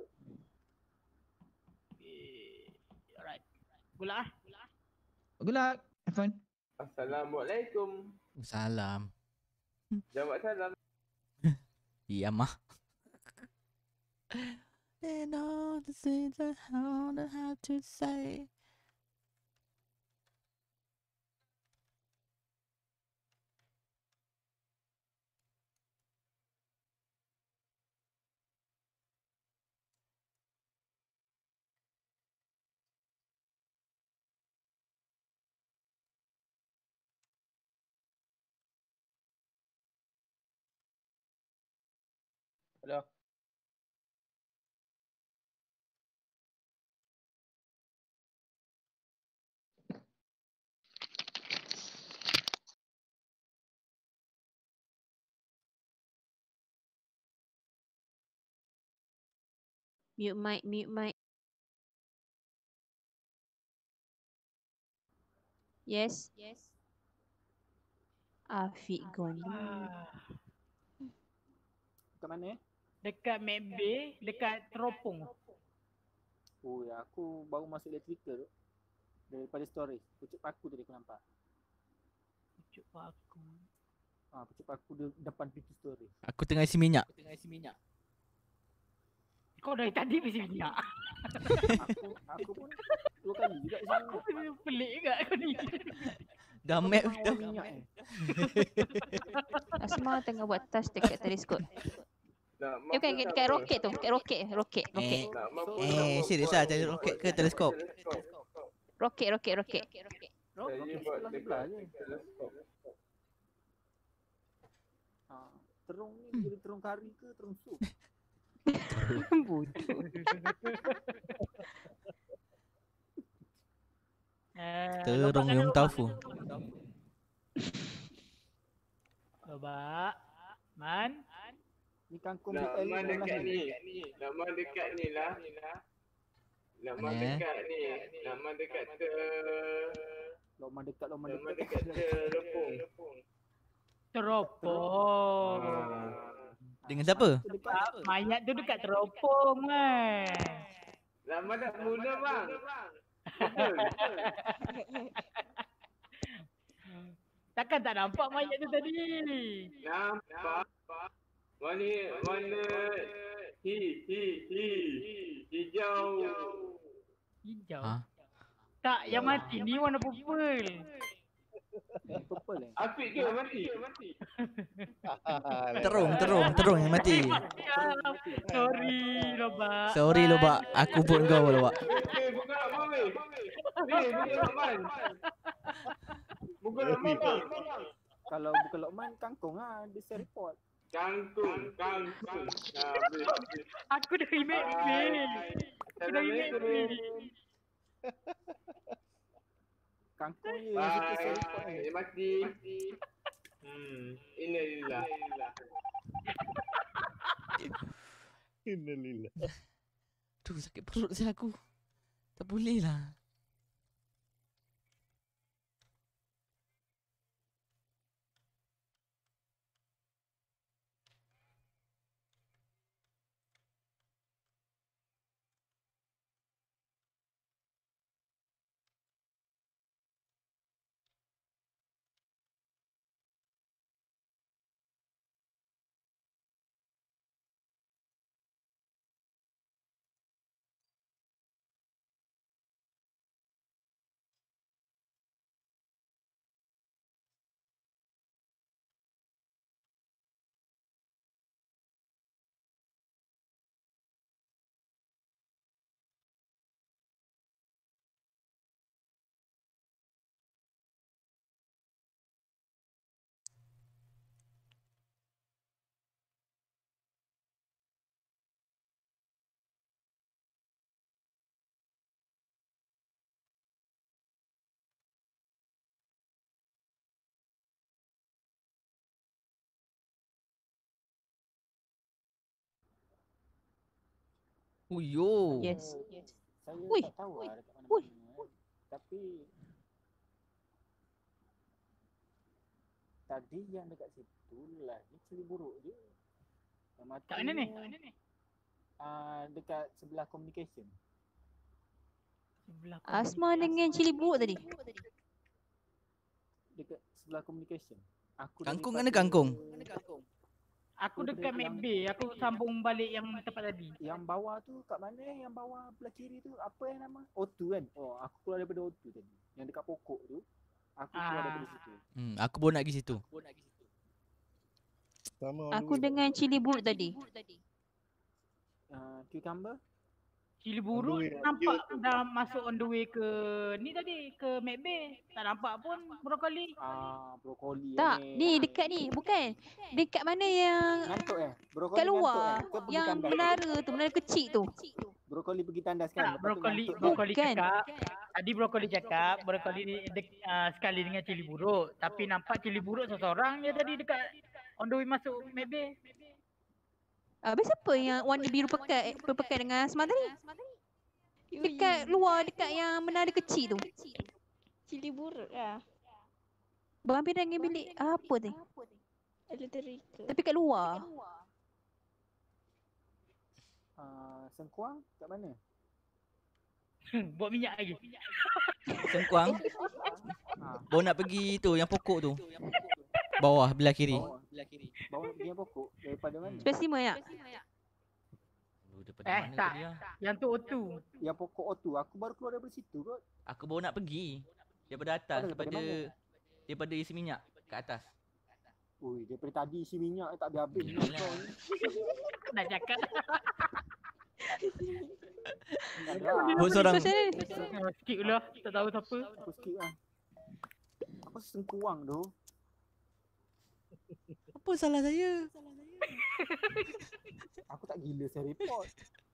Speaker 4: Alright. Good luck.
Speaker 2: Good luck. Have fun.
Speaker 8: Assalamualaikum.
Speaker 1: Salam
Speaker 8: Jawab salam.
Speaker 1: Iya mah And all the things I don't have to say.
Speaker 8: Hello.
Speaker 11: Mute mic. Yes. Afiq gone.
Speaker 3: Kat mana?
Speaker 4: Dekat Mac Bay, dekat Teropong.
Speaker 3: Oh ya, aku baru masuk electrical tu. Daripada storage. Pucuk paku tadi aku nampak.
Speaker 4: Pucuk paku.
Speaker 3: Pucuk paku depan pintu storage.
Speaker 1: Aku tengah isi minyak.
Speaker 4: Kau dari tadi mesti minyak.
Speaker 3: aku pun 2 kali juga isi minyak.
Speaker 4: Pelik juga kau ni.
Speaker 1: Dah map dah.
Speaker 11: Asma tengah buat touch dekat teleskop. Bukan dekat roket tu. Dekat roket.
Speaker 1: Serius lah cari roket ke teleskop?
Speaker 11: Roket.
Speaker 3: Roket sebelah je. Terung ni jadi terung kari ke terung sup?
Speaker 11: Bodoh.
Speaker 1: Terung yung tofu.
Speaker 4: Coba. Man.
Speaker 3: Ni kangkung
Speaker 8: Nama dekat ni. Nama dekat ni lah. Nama dekat ni. Nama dekat
Speaker 3: Loma dekat
Speaker 4: Teropong.
Speaker 1: Dengan siapa?
Speaker 4: Mayat tu dekat Teropong kan.
Speaker 8: Nama dah mula bang.
Speaker 4: Takkan tak nampak mayat tu tadi?
Speaker 8: Nampak. Mana hijau.
Speaker 4: Tak, yang mati ni warna purple.
Speaker 8: Afiq ke mati?
Speaker 1: Terung yang mati.
Speaker 4: Sorry
Speaker 1: Lobak. Aku pun kau Lobak.
Speaker 8: Bukan apa weh. Bukan Lokman. Bukan Lokman bang.
Speaker 3: Kalau bukan Lokman, kangkung lah. Dia share report.
Speaker 8: Kangkung.
Speaker 4: Aku dari
Speaker 3: Kangkung je yang suka share report ni.
Speaker 8: Dia mati. Innalillah.
Speaker 1: Tuh sakit perut saya aku. Tak boleh lah. Uyo.
Speaker 11: Yes.
Speaker 3: Saya
Speaker 11: Ui.
Speaker 3: tak tahu lah dekat
Speaker 11: Ui.
Speaker 3: mana-mana. Tapi tadi yang dekat situ lah ni cili buruk je. Yang mati
Speaker 4: Kat mana ni?
Speaker 3: Dekat sebelah communication.
Speaker 4: Sebelah
Speaker 11: Asma dengan cili buruk tadi.
Speaker 3: Dekat sebelah communication. Aku
Speaker 1: Kangkung
Speaker 3: daripada-
Speaker 1: mana kangkung?
Speaker 4: Aku dekat Mac B. Aku sambung balik yang tempat tadi.
Speaker 3: Yang bawah tu kat mana? Yang bawah belah kiri tu apa yang nama? O2 kan? Oh, aku keluar daripada O2 tadi. Yang dekat pokok tu. Aku keluar daripada situ.
Speaker 1: Aku pun nak pergi situ.
Speaker 10: Sama
Speaker 11: Aku dengan cili buruk tadi.
Speaker 3: Cucumber?
Speaker 4: Cili buruk nampak dah masuk on the way ke ni tadi, ke Mac B. Tak nampak pun brokoli.
Speaker 3: Brokoli
Speaker 11: Tak, ni dekat ni, bukan. Dekat mana yang
Speaker 3: Ngantuk Brokoli
Speaker 11: kat luar,
Speaker 3: ngantuk Kau pergi
Speaker 11: yang
Speaker 3: tandas.
Speaker 11: menara tu, menara kecil tu.
Speaker 3: Brokoli pergi tandas kan?
Speaker 4: Tak, brokoli
Speaker 11: Bukan.
Speaker 4: cakap. Tadi brokoli cakap brokoli ni sekali dengan cili buruk. Tapi nampak cili buruk seseorang je tadi dekat on the way masuk Mac B.
Speaker 11: Habis siapa yang warna biru pekat dengan Asma tadi? Dekat luar, dekat yang menara kecil tu.
Speaker 12: Cili buruk lah.
Speaker 11: Berhampiran dengan bilik apa tu?
Speaker 12: Electrical.
Speaker 11: Tapi kat luar.
Speaker 3: Sengkuang kat mana?
Speaker 4: Buat minyak lagi.
Speaker 1: Sengkuang. Baru nak pergi tu, yang pokok tu. Bawah belah kiri.
Speaker 3: Bawah pergi yang pokok. Daripada mana?
Speaker 11: Spesimen ya?
Speaker 4: Tak. Yang tu O2.
Speaker 3: Yang pokok O2. Aku baru keluar daripada situ kot.
Speaker 1: Aku baru nak pergi. Daripada atas,
Speaker 3: Daripada
Speaker 1: daripada isi minyak kat atas.
Speaker 3: Ui, daripada tadi isi minyak tak habis-habis.
Speaker 4: Nak cakap.
Speaker 1: Buat seorang.
Speaker 4: Skip lah. Tak tahu siapa.
Speaker 3: Aku skip lah. Apa sengkuang tu?
Speaker 1: Apa salah saya?
Speaker 3: Aku tak gila saya report.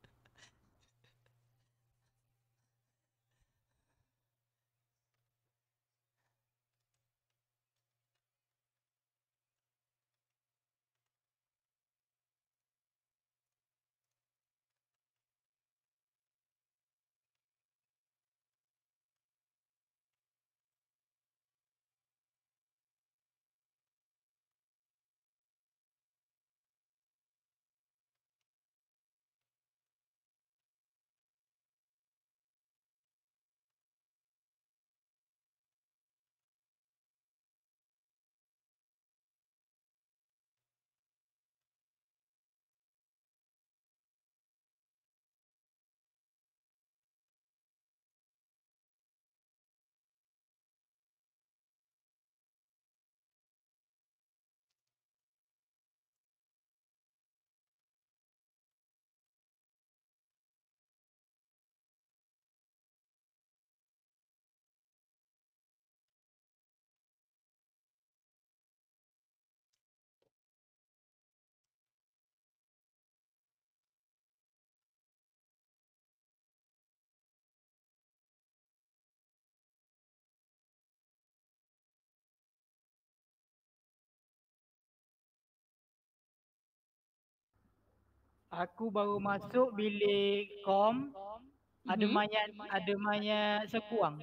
Speaker 4: Aku baru masuk bilik kom. Ada mayat sekuang.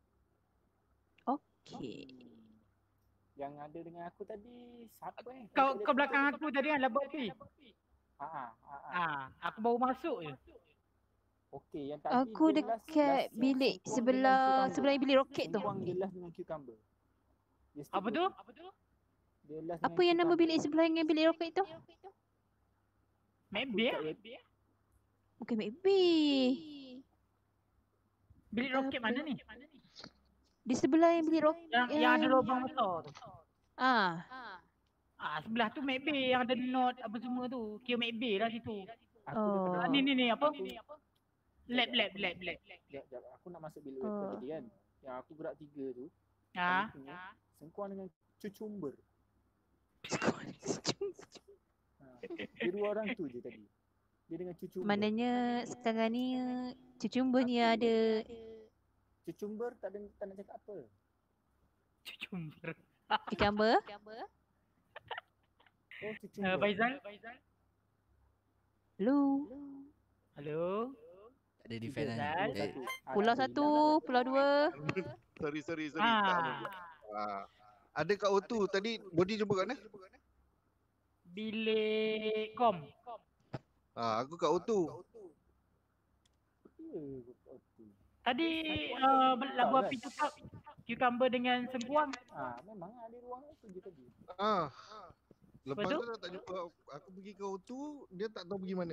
Speaker 11: Okey.
Speaker 3: Yang ada dengan aku tadi siapa
Speaker 4: Kau belakang aku tadi kan laboratory. Aku baru masuk je.
Speaker 3: Okey, yang tadi
Speaker 11: Aku dekat bilik sebelah bilik roket tu.
Speaker 3: Sengkuang jelas dengan cucumber.
Speaker 4: Apa tu?
Speaker 11: Apa yang nama bilik sebelah dengan bilik roket tu?
Speaker 4: Maybe
Speaker 11: Bukan maybe.
Speaker 4: Bilik roket mana ni?
Speaker 11: Di sebelah yang bilik roket.
Speaker 4: Yang ada lubang besar tu.
Speaker 11: Ah.
Speaker 4: Sebelah tu Mac B yang ada note apa semua tu. Kira Mac B lah situ.
Speaker 11: Oh.
Speaker 4: Ni apa? Lab.
Speaker 3: Sekejap, aku nak masuk bilik webcam tadi kan. Yang aku gerak 3 tu. Sengkuang dengan cucumber. Dia dua orang tu je tadi. Dia dengan cucumber.
Speaker 11: Maknanya sekarang ni cucumber ni ada.
Speaker 3: Cucumber tak nak cakap apa.
Speaker 4: Cucumber.
Speaker 11: Cucumber?
Speaker 3: Oh, cucumber.
Speaker 4: Faizal?
Speaker 11: Hello.
Speaker 4: Halo.
Speaker 1: Tak ada defend kan?
Speaker 11: Pulau 1, pulau 2.
Speaker 10: Sorry. Tak apa. Ada kat O2 tadi body jumpa kat mana?
Speaker 4: Bilik kom.
Speaker 10: Aku kat O2.
Speaker 4: Tadi labu api tutup cucumber dengan sengkuang.
Speaker 3: Memang ada ruang tu je tadi.
Speaker 10: Lepas tu dah tak jumpa. Aku pergi ke O2, dia tak tahu pergi mana.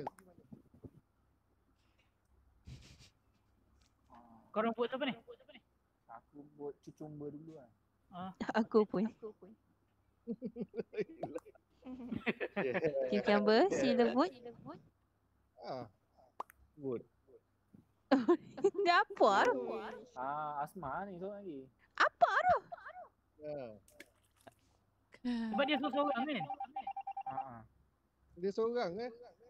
Speaker 4: Korang buat apa ni?
Speaker 3: Aku buat cucumber dulu lah.
Speaker 11: Aku pun. Cucumber, sila vote.
Speaker 10: Vote.
Speaker 11: Dia apa tu?
Speaker 3: Asma ni seorang lagi.
Speaker 11: Apa tu?
Speaker 4: Sebab dia seorang kan?
Speaker 10: Dia seorang kan?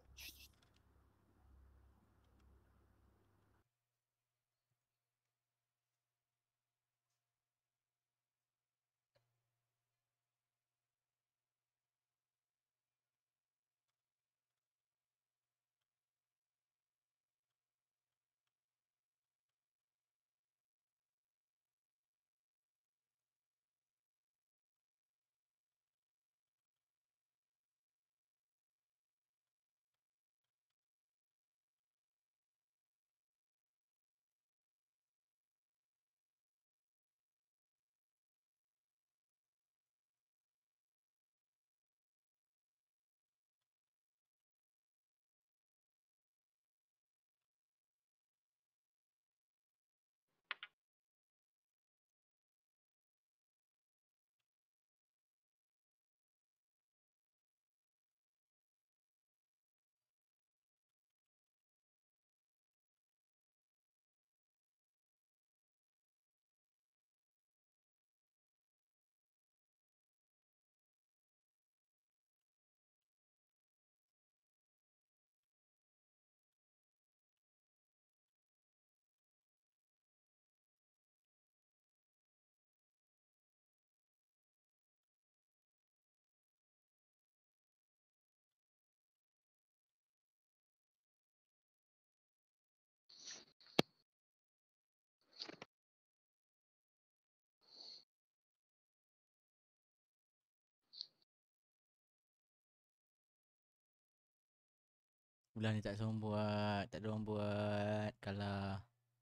Speaker 1: Bulan ni tak seorang buat. Tak ada orang buat. Kalah.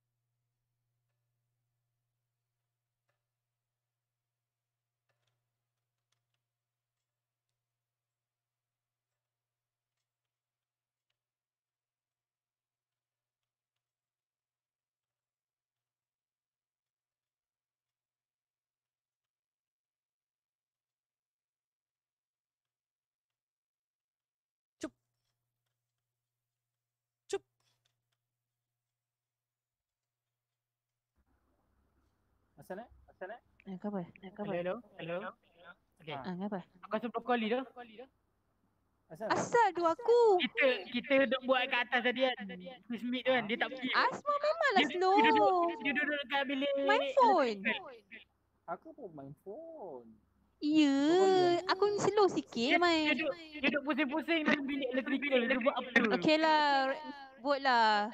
Speaker 3: Asal nak?
Speaker 11: Apa?
Speaker 4: Hello. Okay.
Speaker 11: Apa?
Speaker 4: Aku rasa brokoli tu.
Speaker 11: Asal dua aku.
Speaker 4: Kita duduk buat kat atas tadi kan. Chris Meet tu kan. Dia tak pergi.
Speaker 11: Asma memanglah slow.
Speaker 4: Dia duduk dekat bilik.
Speaker 11: Main phone.
Speaker 3: Aku pun main phone.
Speaker 11: Ya, aku slow sikit main.
Speaker 4: Dia duduk pusing-pusing dalam bilik elektrikal. Dia buat apa?
Speaker 11: Okey lah. Vote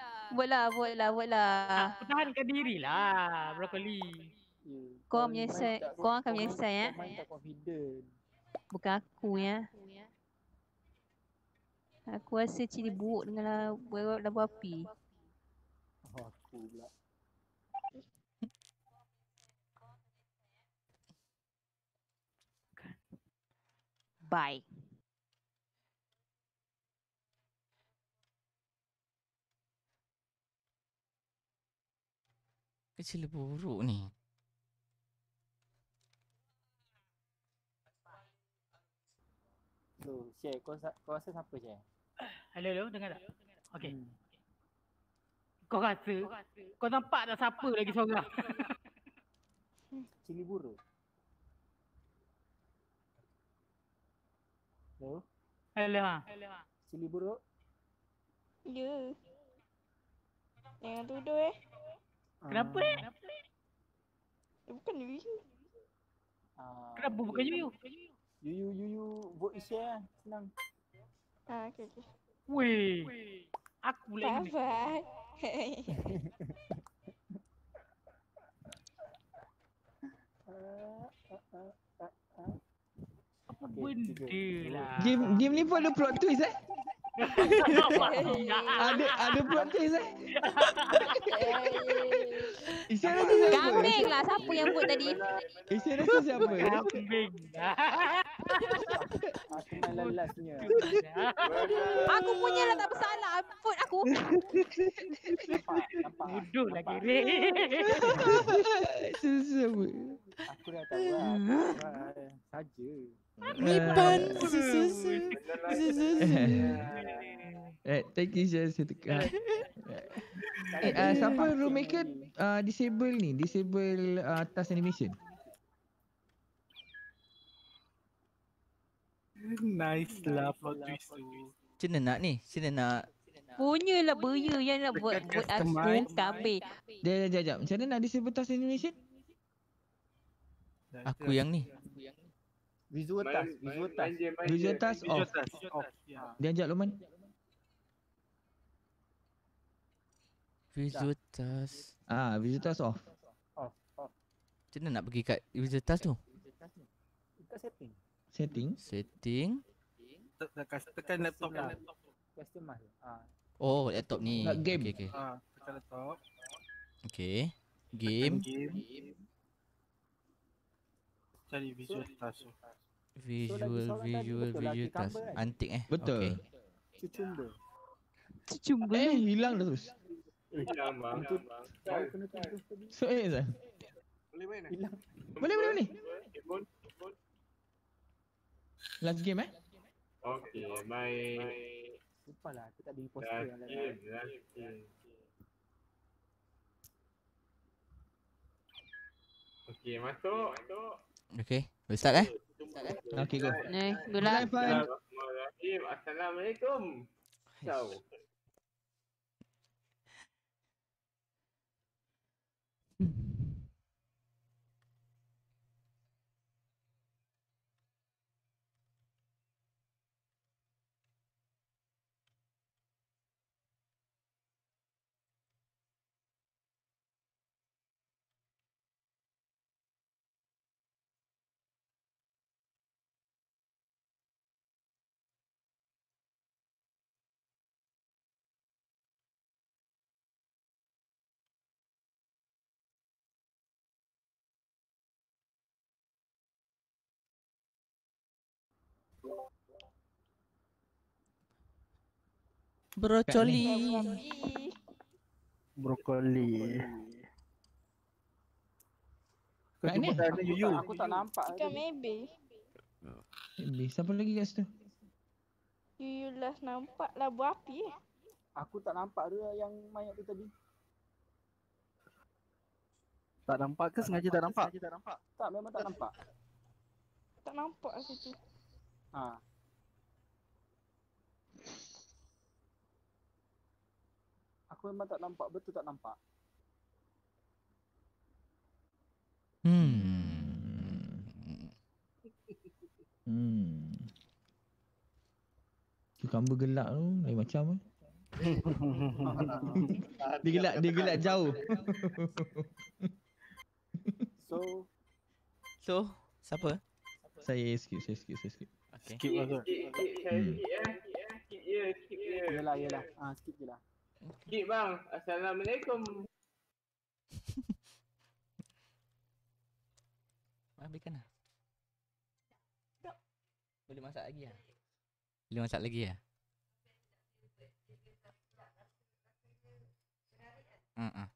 Speaker 11: lah.
Speaker 4: Pertahankan diri lah, brokoli.
Speaker 11: Kau akan menyesal ya.
Speaker 3: Kau main tak confident.
Speaker 11: Bukan aku ya. Aku rasa cili buruk dengan labu api.
Speaker 3: Aku pula.
Speaker 11: Bye.
Speaker 1: Kecil buruk ni.
Speaker 3: So, share. Kau rasa siapa share?
Speaker 4: Hello, dengar tak? Okay. Kau rasa? Kau nampak tak siapa lagi seorang?
Speaker 3: Cili buruk.
Speaker 4: Hello.
Speaker 3: Cili buruk?
Speaker 12: Ya. Jangan tuduh
Speaker 4: Kenapa
Speaker 12: Bukan Yuyu.
Speaker 4: Kenapa bukan Yuyu?
Speaker 3: Yuyu vote share lah. Senang.
Speaker 12: Okay.
Speaker 4: Weh. Aku pula yang make.
Speaker 12: Fahad.
Speaker 4: Apa benda lah.
Speaker 2: Game ni pun ada plot twist ada plot twist Isya rasa siapa?
Speaker 11: Kambing lah siapa yang vote tadi?
Speaker 2: Isya rasa siapa?
Speaker 4: Kambing lah.
Speaker 3: Aku main lelasnya.
Speaker 11: Aku punya lah tak bersalah. Vote aku.
Speaker 3: Nampak.
Speaker 4: Bodoh lah kira.
Speaker 2: Siapa?
Speaker 3: Aku dah tahu lah. Saja.
Speaker 1: Mipan susu.
Speaker 2: Thank you Syah. Siapa room maker disable ni? Disable task animation.
Speaker 5: Nice lah plot twist tu.
Speaker 1: Macam mana nak ni? Macam mana nak?
Speaker 11: Punyalah beria yang nak buat aku kambing.
Speaker 2: Sekejap. Macam mana nak disable task animation?
Speaker 1: Aku yang ni.
Speaker 3: Visual task.
Speaker 2: Visual task off. Dia ajak Luman.
Speaker 1: Visual task.
Speaker 2: Visual task off.
Speaker 1: Macam mana nak pergi kat visual task tu?
Speaker 3: Kat setting.
Speaker 1: Setting.
Speaker 5: Tekan laptop lah.
Speaker 3: Customize.
Speaker 1: Oh, laptop ni.
Speaker 2: Game.
Speaker 1: Okay.
Speaker 5: Tekan laptop.
Speaker 1: Okay. Game.
Speaker 5: Cari visual task tu.
Speaker 1: Visual task. Antik
Speaker 2: Betul.
Speaker 1: Okay.
Speaker 2: Cucumber. Hilang dah terus.
Speaker 8: Hilang bang.
Speaker 2: So Zah.
Speaker 10: Boleh main
Speaker 3: Hilang.
Speaker 2: Boleh ni. Last game
Speaker 8: Okay, main.
Speaker 3: Lupa lah, aku tak ada imposter yang lain.
Speaker 8: Okay, masuk.
Speaker 1: Okay. Boleh start
Speaker 2: Okay, go.
Speaker 11: Good luck.
Speaker 8: Assalamualaikum. Ciao.
Speaker 5: Brokoli.
Speaker 2: Kat ni?
Speaker 3: Aku tak nampak.
Speaker 12: Ikan maybe.
Speaker 2: Siapa lagi kat situ?
Speaker 12: You last nampak labu api
Speaker 3: Aku tak nampak dia yang mayat tu tadi.
Speaker 5: Tak nampak ke sengaja tak nampak?
Speaker 3: Tak, memang tak nampak.
Speaker 12: Tak nampak kat situ.
Speaker 3: Aku memang tak nampak, betul tak nampak.
Speaker 2: Cucumber gelak tu lain macam Dia gelak jauh.
Speaker 1: So, siapa?
Speaker 2: Saya skip.
Speaker 1: Okay.
Speaker 5: Skip lah.
Speaker 8: Skip je.
Speaker 3: Yelah. Skip je lah.
Speaker 8: Skip bang. Assalamualaikum.
Speaker 1: Habiskan lah. Boleh masak lagi ya?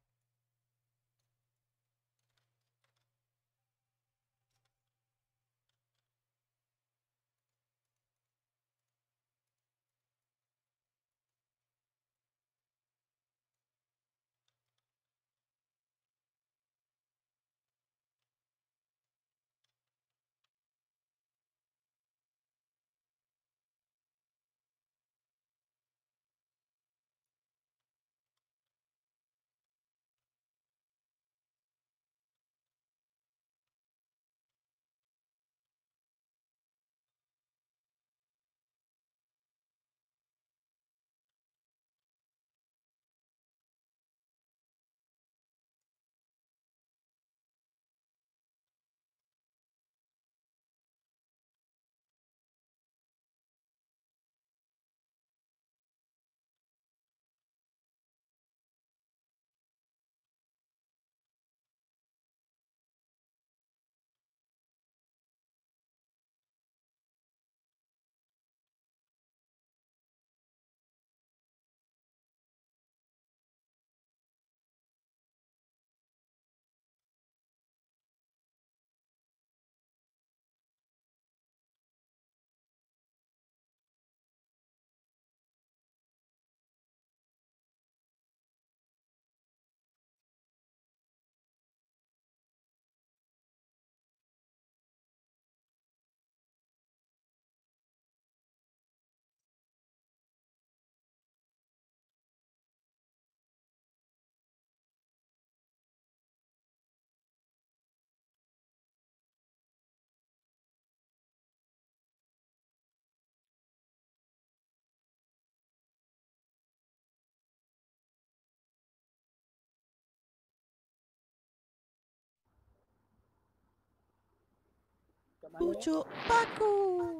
Speaker 1: Pucuk paku.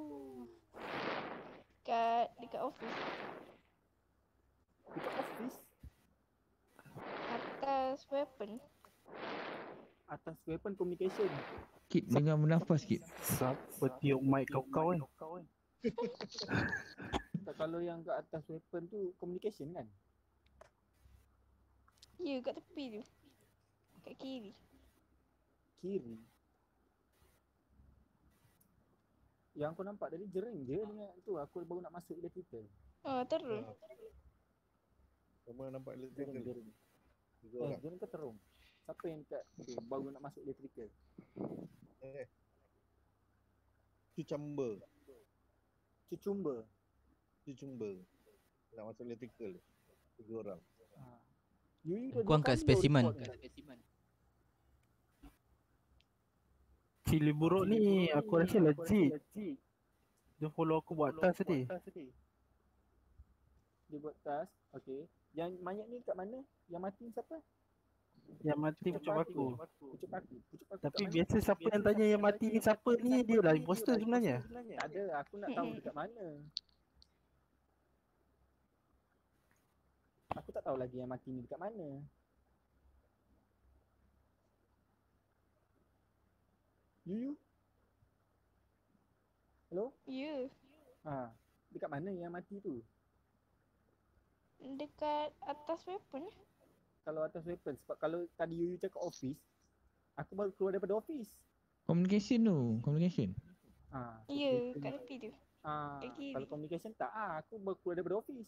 Speaker 12: Dekat office.
Speaker 3: Dekat office.
Speaker 12: Atas weapon.
Speaker 3: Atas weapon communication.
Speaker 2: Kip dengan bernafas Kip.
Speaker 5: Siapa tiup mic kau-kau kan?
Speaker 3: Tak, kalau yang kat atas weapon tu communication kan?
Speaker 12: Ya, kat tepi tu. Kat kiri.
Speaker 3: Kiri. Yang aku nampak tadi jering je dengan tu. Aku baru nak masuk electrical.
Speaker 12: Oh, terus.
Speaker 10: Kamu nampak electrical.
Speaker 3: Jering. Jering ke terung? Siapa yang kat tu baru nak masuk electrical?
Speaker 10: Cucumber.
Speaker 3: Cucumber.
Speaker 10: Nak masuk electrical. 3 orang.
Speaker 1: Aku angkat spesimen.
Speaker 5: Cili buruk ni aku rasa legit. Dia follow aku buat task tadi.
Speaker 3: Dia buat task. Okay. Yang mayat ni kat mana? Yang mati ni siapa?
Speaker 5: Yang mati pucuk paku.
Speaker 3: Pucuk paku.
Speaker 5: Tapi biasa siapa yang tanya yang mati ni siapa ni, dia lah imposter sebenarnya.
Speaker 3: Tak ada, aku nak tahu dekat mana. Aku tak tahu lagi yang mati ni dekat mana. You? Hello?
Speaker 12: Ya.
Speaker 3: Dekat mana yang mati tu?
Speaker 12: Dekat atas weapon.
Speaker 3: Kalau atas weapon, sebab kalau tadi you cakap office, aku baru keluar daripada office.
Speaker 2: Communication.
Speaker 12: Ya, kat tepi tu.
Speaker 3: Kalau communication tak, aku baru keluar daripada office.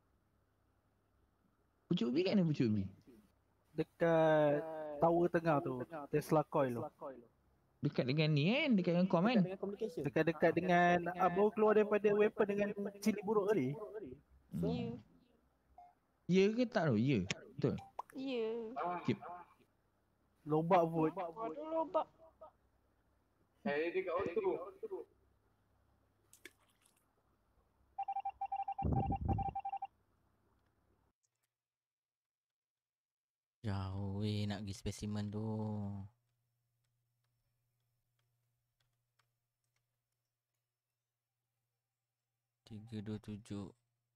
Speaker 2: Pucuk ubi kat mana pucuk ubi?
Speaker 5: Dekat tower tengah tu, Tesla coil tu.
Speaker 2: Dekat dengan ni kan? Dekat dengan com kan?
Speaker 5: Dekat-dekat dengan baru keluar daripada weapon dengan cili buruk tadi.
Speaker 12: Ya.
Speaker 2: Ya ke tak tu? Ya. Betul.
Speaker 12: Ya.
Speaker 2: Kip.
Speaker 5: Lobak vote.
Speaker 12: Aduh, lobak.
Speaker 8: Saya dekat auto.
Speaker 1: Jauh nak pergi spesimen tu. Tiga, 2, 7.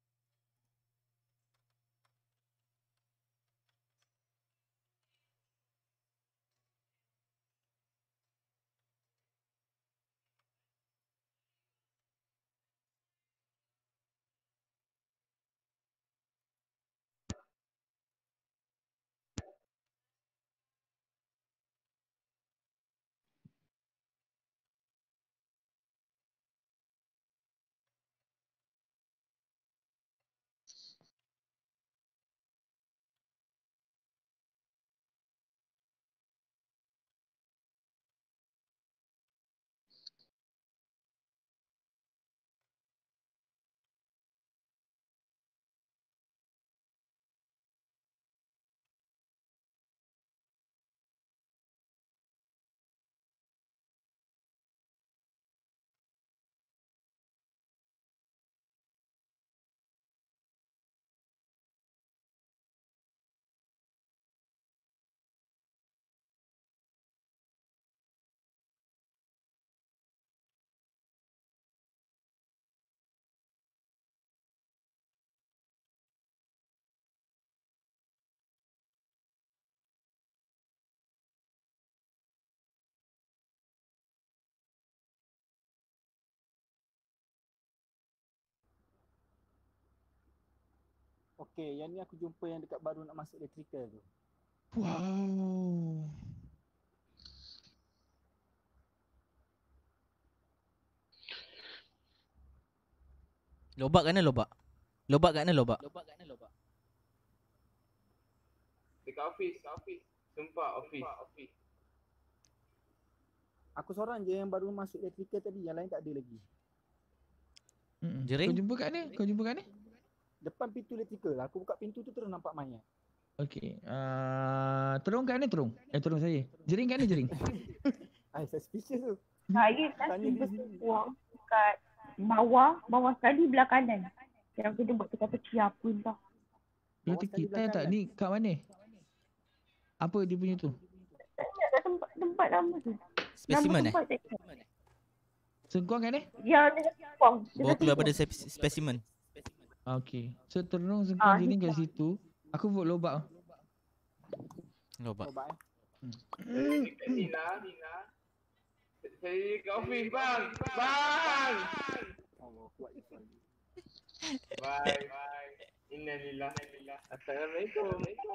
Speaker 3: Okay, yang ni aku jumpa yang dekat baru nak masuk electrical tu.
Speaker 2: Wow.
Speaker 1: Lobak kat mana lobak? Lobak kat mana lobak?
Speaker 8: Dekat office. Sumpah office.
Speaker 3: Aku seorang je yang baru masuk electrical tadi, yang lain tak ada lagi.
Speaker 1: Jering?
Speaker 2: Kau jumpa kat mana?
Speaker 3: Depan pintu electrical. Aku buka pintu tu terus nampak mayat.
Speaker 2: Okey. Terung kat mana terung? Terung saya. Jering kat mana jering?
Speaker 3: Suspicious tu.
Speaker 9: Saya kasi bersesuang kat bawah sekali belah kanan. Yang kita buat teka-teki apa entah.
Speaker 2: Kita tak ni kat mana? Apa dia punya tu?
Speaker 9: Kat tempat lama tu.
Speaker 1: Spesimen
Speaker 2: Sengkuang kan
Speaker 9: Yang dengan sengkuang.
Speaker 1: Bawa keluar pada spesimen.
Speaker 2: Okay. So terung sengkuang sini kat situ. Aku vote lobak.
Speaker 1: Lobak.
Speaker 8: Dekat ni lah. Saya kat office bang. Bang. Bye. Innalillah. Assalamualaikum.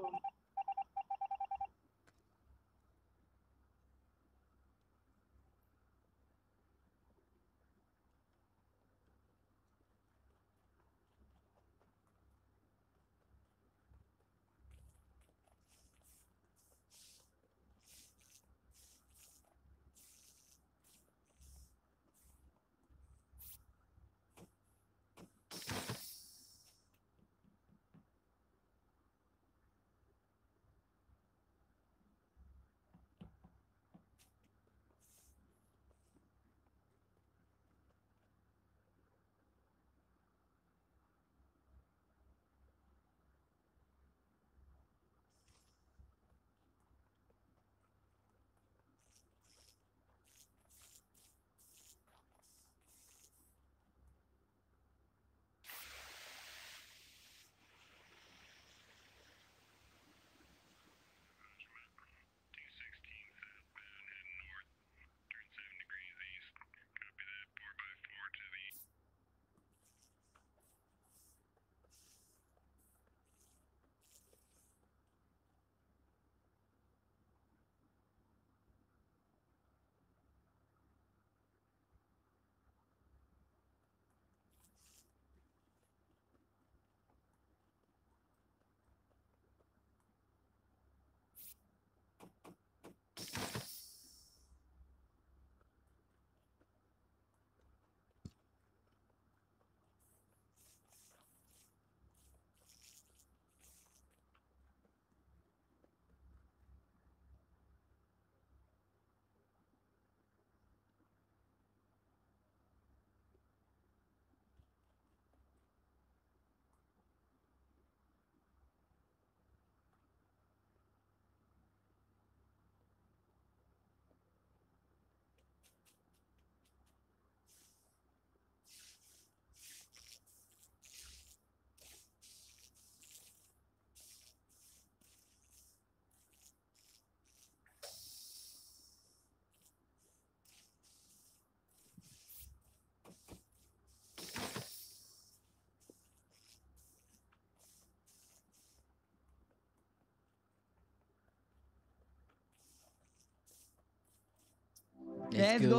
Speaker 2: Let's go.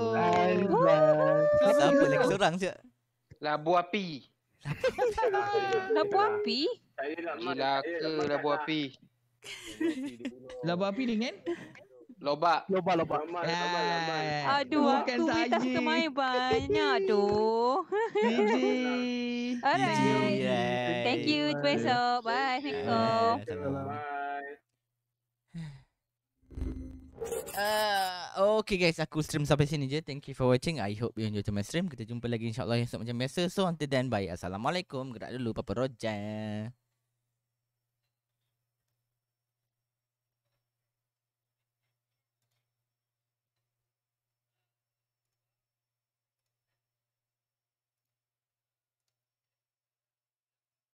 Speaker 1: Siapa lagi seorang siap?
Speaker 13: Labu api.
Speaker 11: Labu api?
Speaker 13: Gila ke labu api?
Speaker 2: Labu api dengan?
Speaker 13: Lobak.
Speaker 11: Aduh,
Speaker 2: Bukan
Speaker 11: aktivitas
Speaker 2: saja.
Speaker 11: kemain banyak aduh. Alright. Thank you. Jumpa esok. Bye. Assalamualaikum.
Speaker 1: Okay guys, aku stream sampai sini je. Thank you for watching. I hope you enjoy my stream. Kita jumpa lagi insyaAllah esok macam biasa. So until then, bye. Assalamualaikum. Gerak dulu Papa Roger.